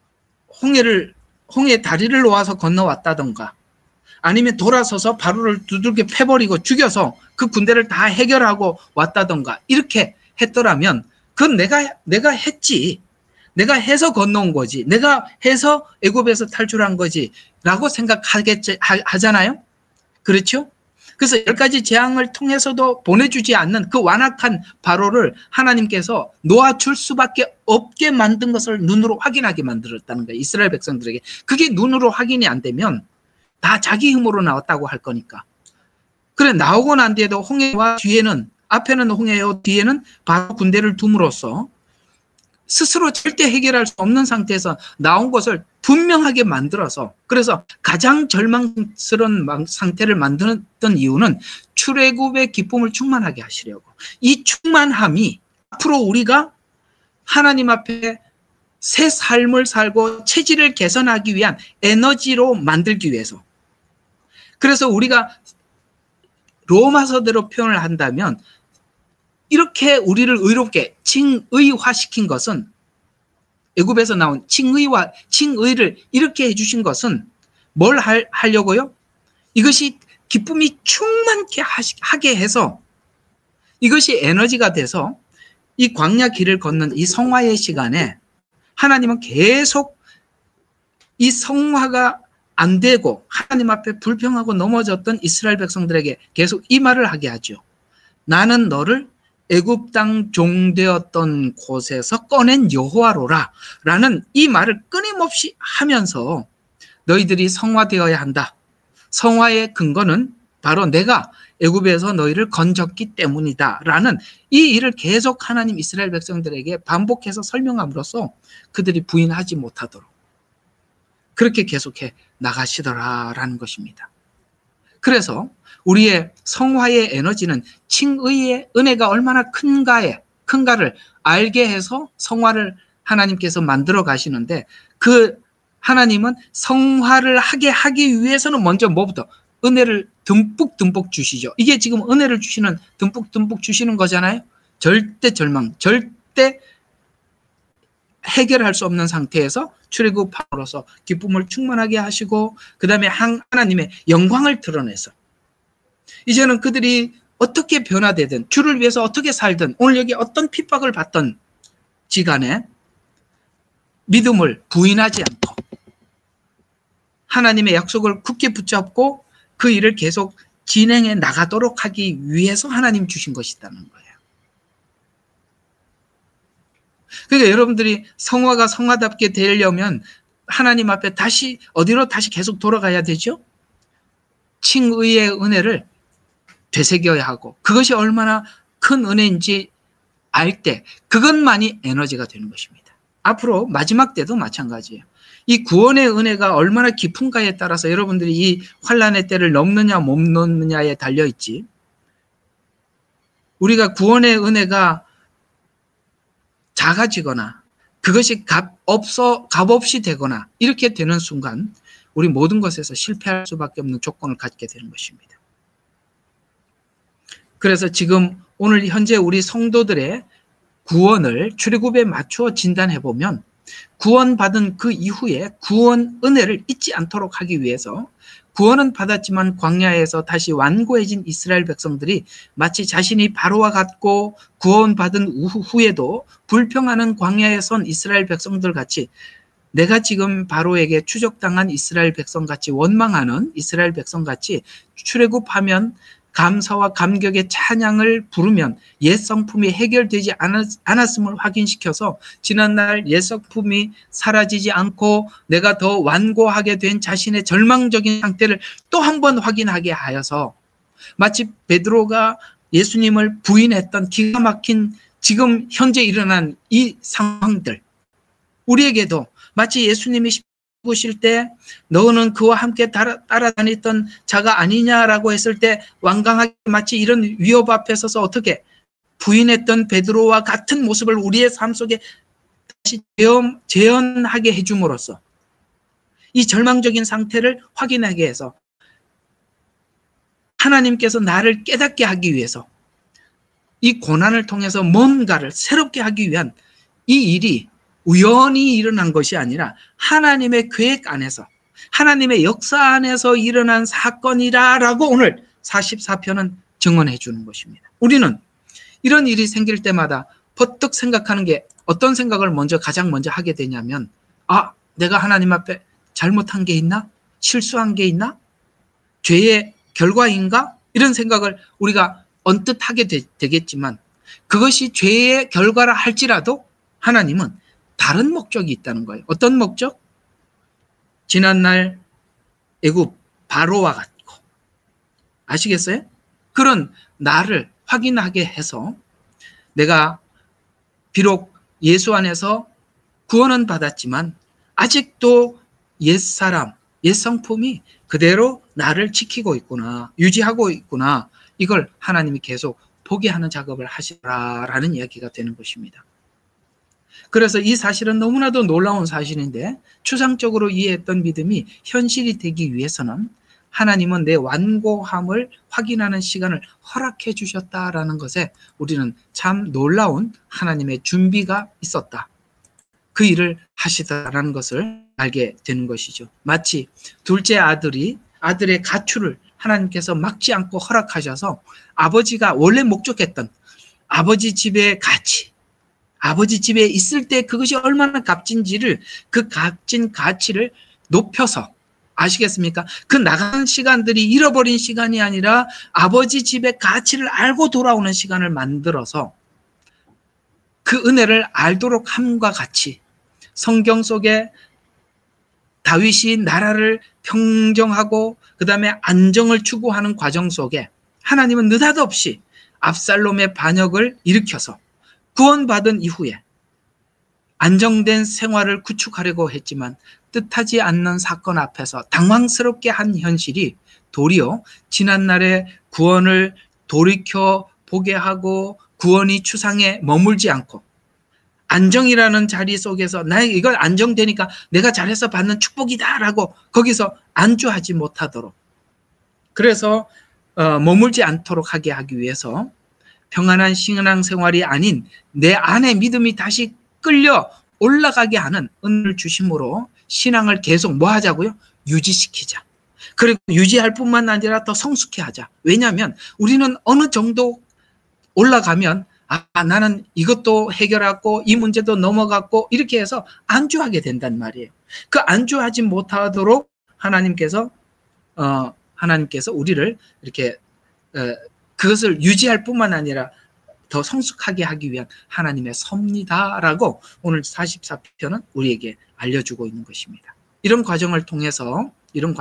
홍해 다리를 놓아서 건너왔다던가 아니면 돌아서서 바로를 두들겨 패버리고 죽여서 그 군대를 다 해결하고 왔다던가 이렇게 했더라면 그건 내가 했지. 내가 해서 건너온 거지. 내가 해서 애굽에서 탈출한 거지 라고 하잖아요. 그렇죠? 그래서 10가지 재앙을 통해서도 보내주지 않는 그 완악한 바로를 하나님께서 놓아줄 수밖에 없게 만든 것을 눈으로 확인하게 만들었다는 거예요. 이스라엘 백성들에게. 그게 눈으로 확인이 안 되면 다 자기 힘으로 나왔다고 할 거니까. 그래 나오고 난 뒤에도 홍해와 뒤에는 앞에는 홍해요 뒤에는 바로 군대를 둠으로써 스스로 절대 해결할 수 없는 상태에서 나온 것을 분명하게 만들어서 그래서 가장 절망스러운 상태를 만들었던 이유는 출애굽의 기쁨을 충만하게 하시려고. 이 충만함이 앞으로 우리가 하나님 앞에 새 삶을 살고 체질을 개선하기 위한 에너지로 만들기 위해서. 그래서 우리가 로마서대로 표현을 한다면 이렇게 우리를 의롭게 칭의화시킨 것은 애굽에서 나온 칭의를 이렇게 해주신 것은 뭘 하려고요? 이것이 기쁨이 충만케 하게 해서 이것이 에너지가 돼서 이 광야 길을 걷는 이 성화의 시간에 하나님은 계속 이 성화가 안 되고 하나님 앞에 불평하고 넘어졌던 이스라엘 백성들에게 계속 이 말을 하게 하죠. 나는 너를 애굽 땅 종되었던 곳에서 꺼낸 여호와로라 라는 이 말을 끊임없이 하면서 너희들이 성화되어야 한다. 성화의 근거는 바로 내가 애굽에서 너희를 건졌기 때문이다 라는 이 일을 계속 하나님 이스라엘 백성들에게 반복해서 설명함으로써 그들이 부인하지 못하도록 그렇게 계속해 나가시더라라는 것입니다. 그래서 우리의 성화의 에너지는 칭의의 은혜가 얼마나 큰가를 알게 해서 성화를 하나님께서 만들어 가시는데 그 하나님은 성화를 하기 위해서는 먼저 뭐부터? 은혜를 듬뿍 주시죠. 이게 지금 은혜를 주시는 듬뿍 주시는 거잖아요. 절대 절망, 절대 해결할 수 없는 상태에서 출애굽함으로써 기쁨을 충만하게 하시고 그 다음에 하나님의 영광을 드러내서 이제는 그들이 어떻게 변화되든 주를 위해서 어떻게 살든 오늘 여기 어떤 핍박을 받던 지간에 믿음을 부인하지 않고 하나님의 약속을 굳게 붙잡고 그 일을 계속 진행해 나가도록 하기 위해서 하나님 주신 것이라는 거예요. 그러니까 여러분들이 성화가 성화답게 되려면 하나님 앞에 다시 어디로 다시 계속 돌아가야 되죠? 칭의의 은혜를 되새겨야 하고 그것이 얼마나 큰 은혜인지 알 때 그것만이 에너지가 되는 것입니다. 앞으로 마지막 때도 마찬가지예요. 이 구원의 은혜가 얼마나 깊은가에 따라서 여러분들이 이 환난의 때를 넘느냐 못 넘느냐에 달려있지. 우리가 구원의 은혜가 작아지거나 그것이 값없이 되거나 이렇게 되는 순간 우리 모든 것에서 실패할 수밖에 없는 조건을 갖게 되는 것입니다. 그래서 지금 오늘 현재 우리 성도들의 구원을 출애굽에 맞추어 진단해 보면 구원받은 그 이후에 구원 은혜를 잊지 않도록 하기 위해서 구원은 받았지만 광야에서 다시 완고해진 이스라엘 백성들이 마치 자신이 바로와 같고 구원받은 후에도 불평하는 광야에 선 이스라엘 백성들 같이 내가 지금 바로에게 추적당한 이스라엘 백성같이 원망하는 이스라엘 백성같이 출애굽하면 감사와 감격의 찬양을 부르면 옛 성품이 해결되지 않았음을 확인시켜서 지난날 옛 성품이 사라지지 않고 내가 더 완고하게 된 자신의 절망적인 상태를 또 한 번 확인하게 하여서 마치 베드로가 예수님을 부인했던 기가 막힌 지금 현재 일어난 이 상황들 우리에게도 마치 예수님이 보실 때 너는 그와 함께 따라다녔던 자가 아니냐라고 했을 때 완강하게 마치 이런 위협 앞에 서서 어떻게 부인했던 베드로와 같은 모습을 우리의 삶 속에 다시 재현하게 해줌으로써 이 절망적인 상태를 확인하게 해서 하나님께서 나를 깨닫게 하기 위해서 이 고난을 통해서 뭔가를 새롭게 하기 위한 이 일이 우연히 일어난 것이 아니라 하나님의 계획 안에서 하나님의 역사 안에서 일어난 사건이라고 오늘 44편은 증언해 주는 것입니다. 우리는 이런 일이 생길 때마다 버뜩 생각하는 게 어떤 생각을 가장 먼저 하게 되냐면 내가 하나님 앞에 잘못한 게 있나? 실수한 게 있나? 죄의 결과인가? 이런 생각을 우리가 언뜻 하게 되겠지만 그것이 죄의 결과라 할지라도 하나님은 다른 목적이 있다는 거예요. 어떤 목적? 지난날 애굽 바로와 같고 아시겠어요? 그런 나를 확인하게 해서 내가 비록 예수 안에서 구원은 받았지만 아직도 옛사람, 옛성품이 그대로 나를 지키고 있구나, 유지하고 있구나 이걸 하나님이 계속 보게 하는 작업을 하시라라는 이야기가 되는 것입니다. 그래서 이 사실은 너무나도 놀라운 사실인데 추상적으로 이해했던 믿음이 현실이 되기 위해서는 하나님은 내 완고함을 확인하는 시간을 허락해 주셨다라는 것에 우리는 참 놀라운 하나님의 준비가 있었다. 그 일을 하시다라는 것을 알게 되는 것이죠. 마치 둘째 아들의 가출을 하나님께서 막지 않고 허락하셔서 아버지가 원래 목적했던 아버지 집의 가치, 아버지 집에 있을 때 그것이 얼마나 값진지를 그 값진 가치를 높여서 아시겠습니까? 그 나간 시간들이 잃어버린 시간이 아니라 아버지 집의 가치를 알고 돌아오는 시간을 만들어서 그 은혜를 알도록 함과 같이 성경 속에 다윗이 나라를 평정하고 그 다음에 안정을 추구하는 과정 속에 하나님은 느닷없이 압살롬의 반역을 일으켜서 구원받은 이후에 안정된 생활을 구축하려고 했지만 뜻하지 않는 사건 앞에서 당황스럽게 한 현실이 도리어 지난날의 구원을 돌이켜 보게 하고 구원이 추상에 머물지 않고 안정이라는 자리 속에서 이걸 안정되니까 내가 잘해서 받는 축복이다라고 거기서 안주하지 못하도록 그래서 머물지 않도록 하게 하기 위해서 평안한 신앙생활이 아닌 내 안에 믿음이 다시 끌려 올라가게 하는 은혜를 주심으로 신앙을 계속 뭐 하자고요? 유지시키자. 그리고 유지할 뿐만 아니라 더 성숙해 하자. 왜냐하면 우리는 어느 정도 올라가면 나는 이것도 해결하고 이 문제도 넘어갔고 이렇게 해서 안주하게 된단 말이에요. 그 안주하지 못하도록 하나님께서 우리를 이렇게 그것을 유지할 뿐만 아니라 더 성숙하게 하기 위한 하나님의 섭니다라고 오늘 44편은 우리에게 알려주고 있는 것입니다. 이런 과정을 통해서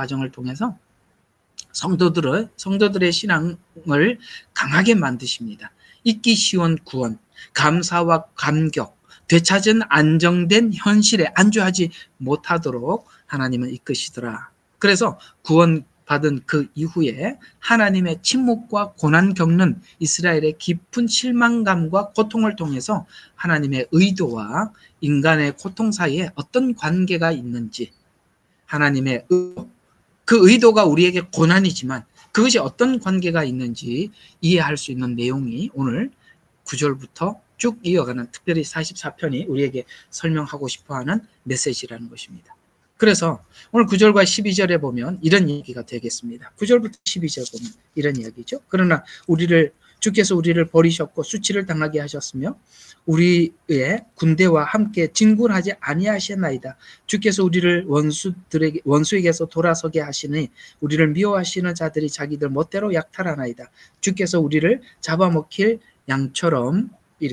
성도들의 신앙을 강하게 만드십니다. 잊기 쉬운 구원, 감사와 감격, 되찾은 안정된 현실에 안주하지 못하도록 하나님은 이끄시더라. 그래서 구원받은 그 이후에 하나님의 침묵과 고난 겪는 이스라엘의 깊은 실망감과 고통을 통해서 하나님의 의도와 인간의 고통 사이에 어떤 관계가 있는지, 하나님의 그 의도가 우리에게 고난이지만 그것이 어떤 관계가 있는지 이해할 수 있는 내용이 오늘 9절부터 쭉 이어가는, 특별히 44편이 우리에게 설명하고 싶어하는 메시지라는 것입니다. 그래서 오늘 9절과 12절에 보면 이런 얘기가 되겠습니다. 9절부터 12절 보면 이런 이야기죠. 그러나 주께서 우리를 버리셨고 수치를 당하게 하셨으며 우리의 군대와 함께 진군하지 아니하셨나이다. 주께서 우리를 원수에게서 돌아서게 하시니 우리를 미워하시는 자들이 자기들 멋대로 약탈하나이다. 주께서 우리를 잡아먹힐 양처럼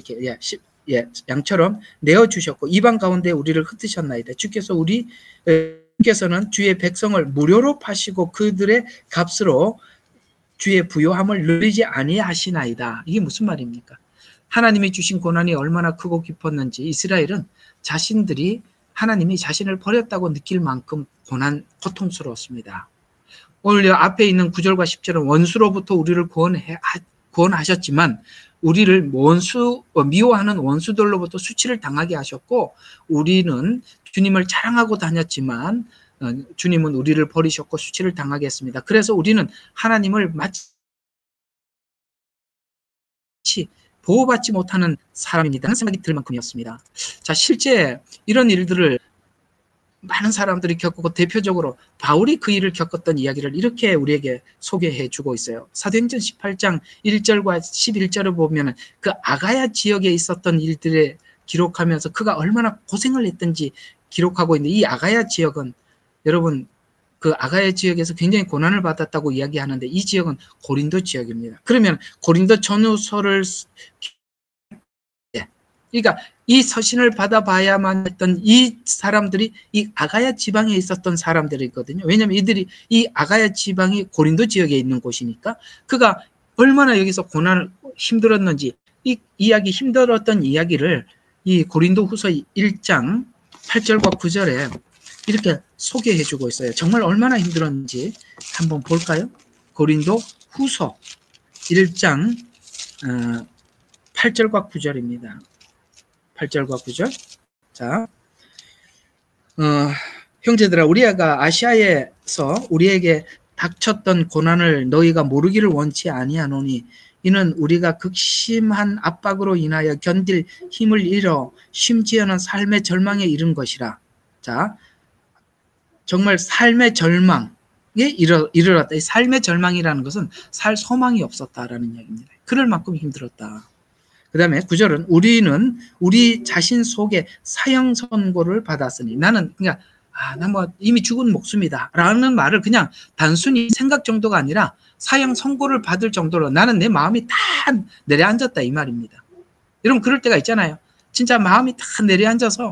양처럼 내어주셨고 이방 가운데 우리를 흩으셨나이다. 주께서는 주의 백성을 무료로 파시고 그들의 값으로 주의 부요함을 누리지 아니하시나이다. 이게 무슨 말입니까? 하나님이 주신 고난이 얼마나 크고 깊었는지 이스라엘은 하나님이 자신을 버렸다고 느낄 만큼 고통스러웠습니다. 오늘 앞에 있는 9절과 10절은 원수로부터 우리를 구원하셨지만 우리를 미워하는 원수들로부터 수치를 당하게 하셨고, 우리는 주님을 자랑하고 다녔지만 주님은 우리를 버리셨고 수치를 당하게 했습니다. 그래서 우리는 하나님을 마치 보호받지 못하는 사람입니다 하는 생각이 들 만큼이었습니다. 자, 실제 이런 일들을 많은 사람들이 겪고 대표적으로 바울이 그 일을 겪었던 이야기를 이렇게 우리에게 소개해 주고 있어요. 사도행전 18장 1절과 11절을 보면 그 아가야 지역에 있었던 일들을 기록하면서 그가 얼마나 고생을 했던지 기록하고 있는데, 이 아가야 지역은 여러분 그 아가야 지역에서 굉장히 고난을 받았다고 이야기하는데 이 지역은 고린도 지역입니다. 그러면 고린도 전후서를 그러니까 이 서신을 받아봐야만 했던 이 사람들이 이 아가야 지방에 있었던 사람들이거든요. 왜냐하면 이 아가야 지방이 고린도 지역에 있는 곳이니까 그가 얼마나 여기서 고난을 힘들었는지 힘들었던 이야기를 이 고린도 후서 1장 8절과 9절에 이렇게 소개해 주고 있어요. 정말 얼마나 힘들었는지 한번 볼까요? 고린도 후서 1장 8절과 9절입니다. 8절과 9절. 자, 형제들아, 우리가 아시아에서 우리에게 닥쳤던 고난을 너희가 모르기를 원치 아니하노니 이는 우리가 극심한 압박으로 인하여 견딜 힘을 잃어 심지어는 삶의 절망에 이른 것이라. 자, 정말 삶의 절망에 이르렀다. 이 삶의 절망이라는 것은 살 소망이 없었다라는 이야기입니다. 그럴 만큼 힘들었다. 그 다음에 9절은 우리는 우리 자신 속에 사형 선고를 받았으니, 나는 그냥 난 뭐 이미 죽은 목숨이다 라는 말을 그냥 단순히 생각 정도가 아니라 사형 선고를 받을 정도로 나는 내 마음이 다 내려앉았다 이 말입니다. 여러분 그럴 때가 있잖아요. 진짜 마음이 다 내려앉아서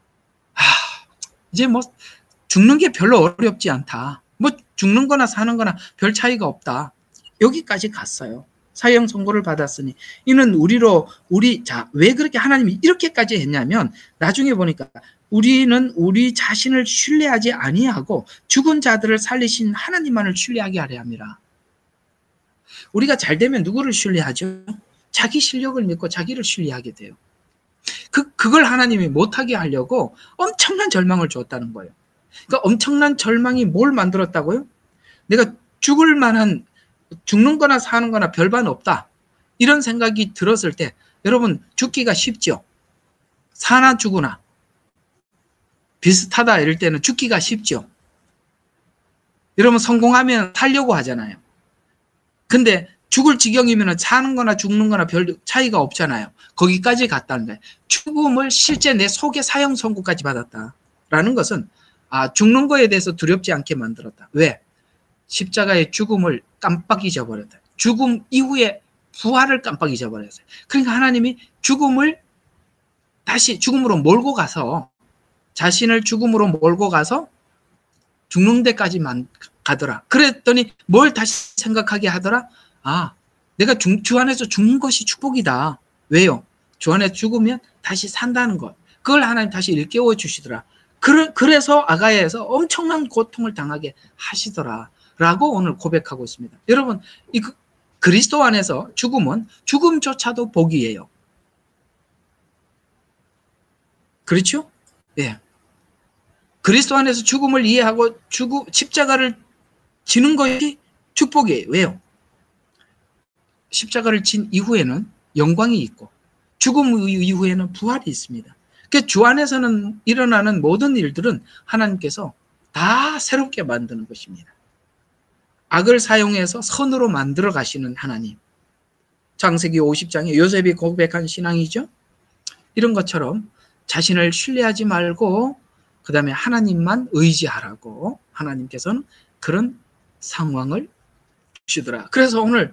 이제 뭐 죽는 게 별로 어렵지 않다. 뭐 죽는 거나 사는 거나 별 차이가 없다. 여기까지 갔어요. 사형 선고를 받았으니 이는 왜 그렇게 하나님이 이렇게까지 했냐면 나중에 보니까 우리는 우리 자신을 신뢰하지 아니하고 죽은 자들을 살리신 하나님만을 신뢰하게 하려 함이라. 우리가 잘 되면 누구를 신뢰하죠? 자기 실력을 믿고 자기를 신뢰하게 돼요. 그걸 하나님이 못하게 하려고 엄청난 절망을 주었다는 거예요. 그러니까 엄청난 절망이 뭘 만들었다고요? 내가 죽는 거나 사는 거나 별반 없다. 이런 생각이 들었을 때 여러분 죽기가 쉽죠? 사나 죽으나 비슷하다 이럴 때는 죽기가 쉽죠. 여러분 성공하면 살려고 하잖아요. 근데 죽을 지경이면 사는 거나 죽는 거나 별 차이가 없잖아요. 거기까지 갔다는 거예요. 죽음을 실제 내 속에 사형 선고까지 받았다라는 것은 죽는 거에 대해서 두렵지 않게 만들었다. 왜? 십자가의 죽음을 깜빡 잊어버렸다. 죽음 이후에 부활을 깜빡 잊어버렸어요. 그러니까 하나님이 죽음을 다시 죽음으로 몰고 가서 자신을 죽음으로 몰고 가서 죽는 데까지만 가더라. 그랬더니 뭘 다시 생각하게 하더라? 내가 주 안에서 죽는 것이 축복이다. 왜요? 주 안에 죽으면 다시 산다는 것. 그걸 하나님 다시 일깨워 주시더라. 그래서 아가야에서 엄청난 고통을 당하게 하시더라. 라고 오늘 고백하고 있습니다. 여러분, 그리스도 안에서 죽음은 죽음조차도 복이에요. 그렇죠? 예. 그리스도 안에서 죽음을 이해하고 십자가를 지는 것이 축복이에요. 왜요? 십자가를 진 이후에는 영광이 있고 죽음 이후에는 부활이 있습니다. 그러니까 주 안에서는 일어나는 모든 일들은 하나님께서 다 새롭게 만드는 것입니다. 악을 사용해서 선으로 만들어 가시는 하나님. 창세기 50장에 요셉이 고백한 신앙이죠. 이런 것처럼 자신을 신뢰하지 말고 그 다음에 하나님만 의지하라고 하나님께서는 그런 상황을 주시더라. 그래서 오늘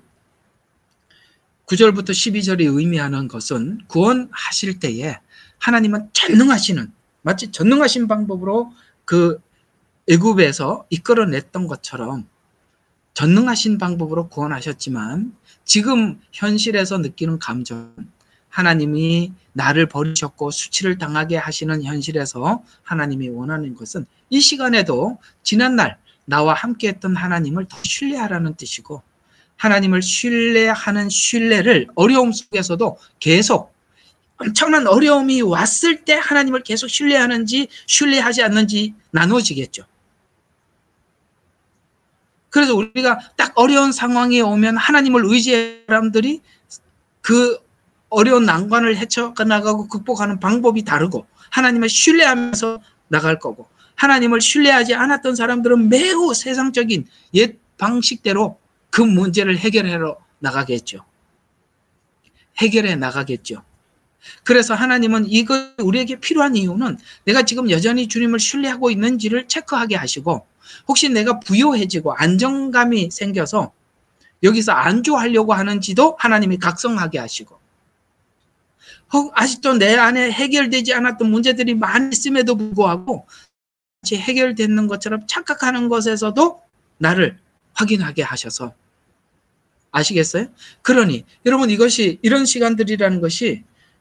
9절부터 12절이 의미하는 것은 구원하실 때에 하나님은 전능하시는, 마치 전능하신 방법으로 그 애굽에서 이끌어냈던 것처럼 전능하신 방법으로 구원하셨지만 지금 현실에서 느끼는 감정, 하나님이 나를 버리셨고 수치를 당하게 하시는 현실에서 하나님이 원하는 것은 이 시간에도 지난날 나와 함께했던 하나님을 더 신뢰하라는 뜻이고, 하나님을 신뢰하는 신뢰를 어려움 속에서도 계속, 엄청난 어려움이 왔을 때 하나님을 계속 신뢰하는지 신뢰하지 않는지 나눠지겠죠. 그래서 우리가 딱 어려운 상황에 오면 하나님을 의지하는 사람들이 그 어려운 난관을 헤쳐나가고 극복하는 방법이 다르고, 하나님을 신뢰하면서 나갈 거고, 하나님을 신뢰하지 않았던 사람들은 매우 세상적인 옛 방식대로 그 문제를 해결해 나가겠죠. 그래서 하나님은 이거 우리에게 필요한 이유는 내가 지금 여전히 주님을 신뢰하고 있는지를 체크하게 하시고, 혹시 내가 부요해지고 안정감이 생겨서 여기서 안주하려고 하는지도 하나님이 각성하게 하시고, 아직도 내 안에 해결되지 않았던 문제들이 많이 있음에도 불구하고 해결되는 것처럼 착각하는 것에서도 나를 확인하게 하셔서, 아시겠어요? 그러니 여러분, 이런 시간들이라는 것이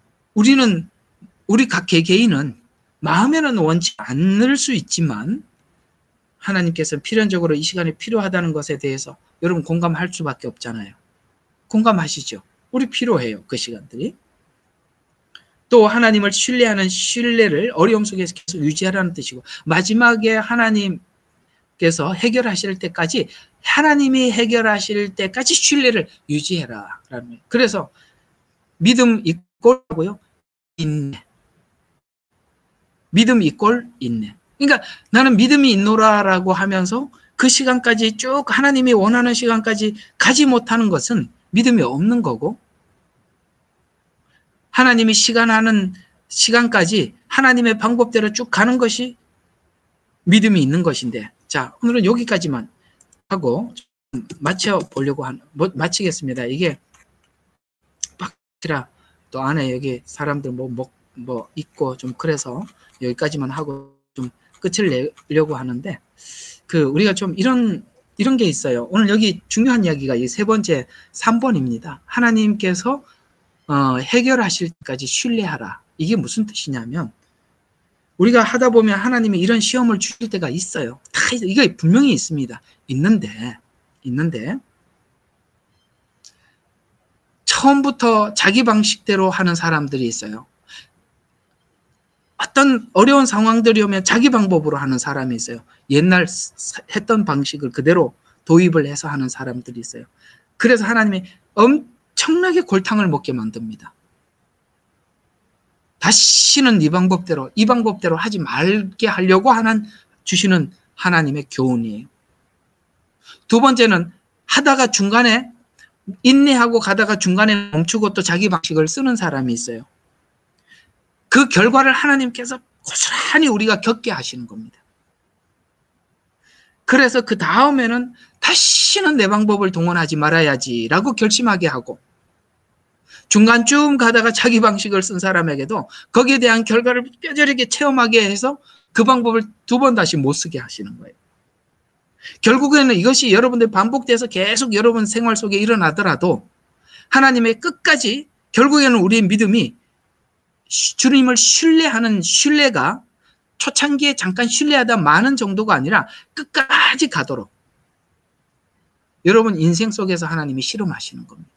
우리 각 개개인은 마음에는 원치 않을 수 있지만 하나님께서는 필연적으로 이 시간이 필요하다는 것에 대해서 여러분 공감할 수밖에 없잖아요. 공감하시죠? 우리 필요해요, 그 시간들이. 또 하나님을 신뢰하는 신뢰를 어려움 속에서 계속 유지하라는 뜻이고, 마지막에 하나님께서 해결하실 때까지, 하나님이 해결하실 때까지 신뢰를 유지해라. 그래서 믿음 이꼴하고요, 인내. 믿음 이꼴 인내. 그러니까 나는 믿음이 있노라라고 하면서 그 시간까지 쭉 하나님이 원하는 시간까지 가지 못하는 것은 믿음이 없는 거고, 하나님이 시간하는 시간까지 하나님의 방법대로 쭉 가는 것이 믿음이 있는 것인데, 자, 오늘은 여기까지만 하고 마치겠습니다. 이게 빡치라 또 안에 여기 사람들 뭐 있고 좀 그래서 여기까지만 하고 좀 끝을 내려고 하는데, 우리가 좀 이런 게 있어요. 오늘 여기 중요한 이야기가 이 세 번째 3번입니다. 하나님께서 해결하실 때까지 신뢰하라. 이게 무슨 뜻이냐면, 우리가 하다 보면 하나님이 이런 시험을 주실 때가 있어요. 이게 분명히 있습니다. 있는데 처음부터 자기 방식대로 하는 사람들이 있어요. 어떤 어려운 상황들이 오면 자기 방법으로 하는 사람이 있어요. 옛날 했던 방식을 그대로 도입을 해서 하는 사람들이 있어요. 그래서 하나님이 엄청나게 골탕을 먹게 만듭니다. 다시는 이 방법대로 하지 말게 하려고 주시는 하나님의 교훈이에요. 두 번째는 하다가 중간에 인내하고 가다가 중간에 멈추고 또 자기 방식을 쓰는 사람이 있어요. 그 결과를 하나님께서 고스란히 우리가 겪게 하시는 겁니다. 그래서 그 다음에는 다시는 내 방법을 동원하지 말아야지라고 결심하게 하고, 중간쯤 가다가 자기 방식을 쓴 사람에게도 거기에 대한 결과를 뼈저리게 체험하게 해서 그 방법을 두 번 다시 못 쓰게 하시는 거예요. 결국에는 이것이 여러분들 반복돼서 계속 여러분 생활 속에 일어나더라도 하나님의 끝까지, 결국에는 우리의 믿음이 주님을 신뢰하는 신뢰가 초창기에 잠깐 신뢰하다 마는 정도가 아니라 끝까지 가도록 여러분 인생 속에서 하나님이 실험하시는 겁니다.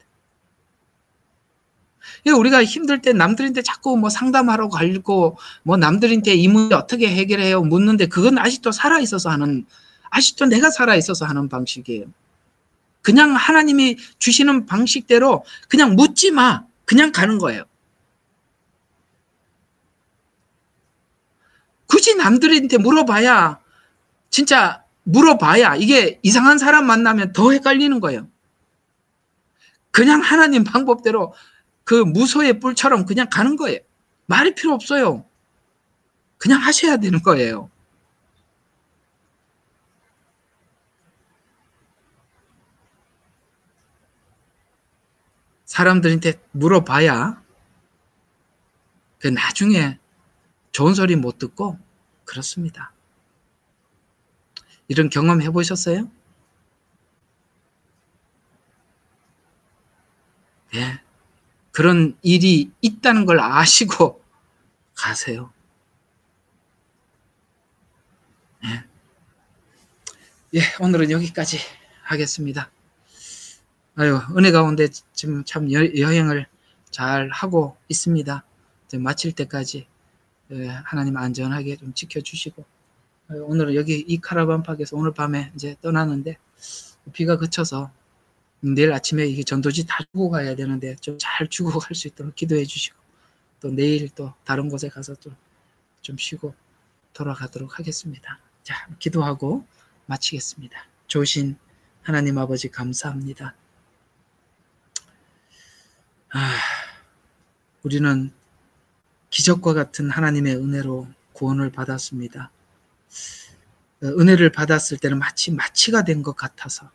우리가 힘들 때 남들한테 자꾸 뭐 상담하러 가고 뭐 남들한테 이 문제 어떻게 해결해요 묻는데, 그건 아직도 아직도 내가 살아있어서 하는 방식이에요. 그냥 하나님이 주시는 방식대로 그냥 묻지 마. 그냥 가는 거예요. 굳이 남들한테 물어봐야 이게 이상한 사람 만나면 더 헷갈리는 거예요. 그냥 하나님 방법대로 그 무소의 뿔처럼 그냥 가는 거예요. 말이 필요 없어요. 그냥 하셔야 되는 거예요. 사람들한테 물어봐야 그 나중에 좋은 소리 못 듣고 그렇습니다. 이런 경험 해보셨어요? 네. 그런 일이 있다는 걸 아시고 가세요. 네. 예, 오늘은 여기까지 하겠습니다. 은혜 가운데 지금 참 여행을 잘 하고 있습니다. 마칠 때까지 하나님 안전하게 좀 지켜주시고, 오늘은 여기 이 카라반 파크에서 오늘 밤에 이제 떠나는데 비가 그쳐서 내일 아침에 이게 전도지 다 주고 가야 되는데 좀 잘 주고 갈 수 있도록 기도해 주시고, 또 내일 또 다른 곳에 가서 또 좀 쉬고 돌아가도록 하겠습니다. 자, 기도하고 마치겠습니다. 좋으신 하나님 아버지 감사합니다. 우리는 기적과 같은 하나님의 은혜로 구원을 받았습니다. 은혜를 받았을 때는 마치 마치가 된 것 같아서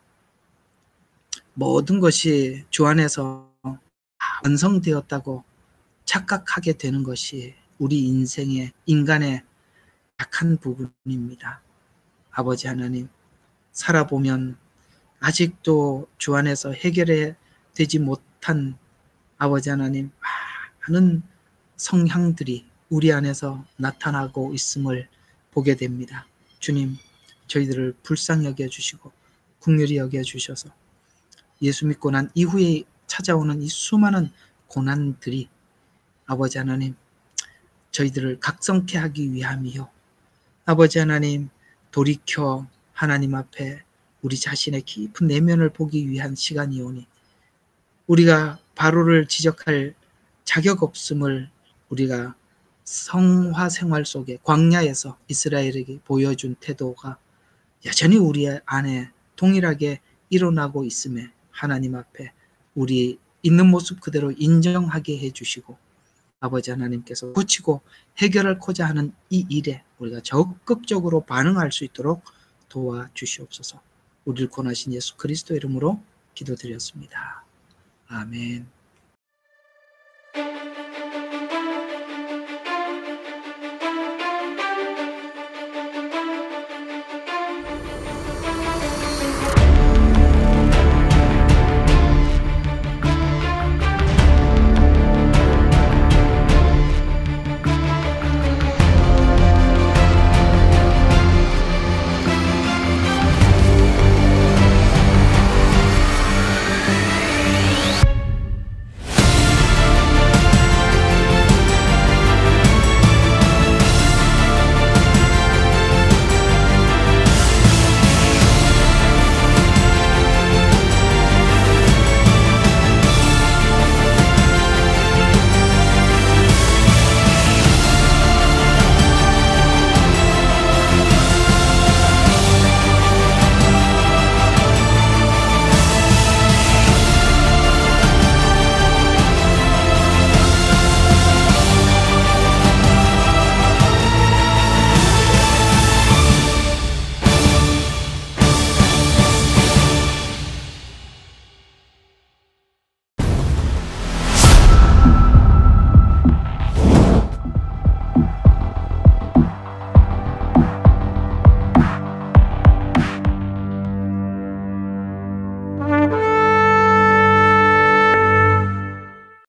모든 것이 주 안에서 완성되었다고 착각하게 되는 것이 우리 인간의 약한 부분입니다. 아버지 하나님, 살아보면 아직도 주 안에서 해결해 되지 못한 아버지 하나님, 많은 성향들이 우리 안에서 나타나고 있음을 보게 됩니다. 주님, 저희들을 불쌍히 여겨주시고 긍휼히 여겨주셔서 예수 믿고 난 이후에 찾아오는 이 수많은 고난들이 아버지 하나님, 저희들을 각성케 하기 위함이요, 아버지 하나님, 돌이켜 하나님 앞에 우리 자신의 깊은 내면을 보기 위한 시간이오니 우리가 바로를 지적할 자격 없음을 우리가 성화 생활 속에 광야에서 이스라엘에게 보여준 태도가 여전히 우리 안에 동일하게 일어나고 있음에 하나님 앞에 우리 있는 모습 그대로 인정하게 해주시고, 아버지 하나님께서 고치고 해결하고자 하는 이 일에 우리가 적극적으로 반응할 수 있도록 도와주시옵소서. 우리를 구원하신 예수 그리스도 이름으로 기도드렸습니다. 아멘.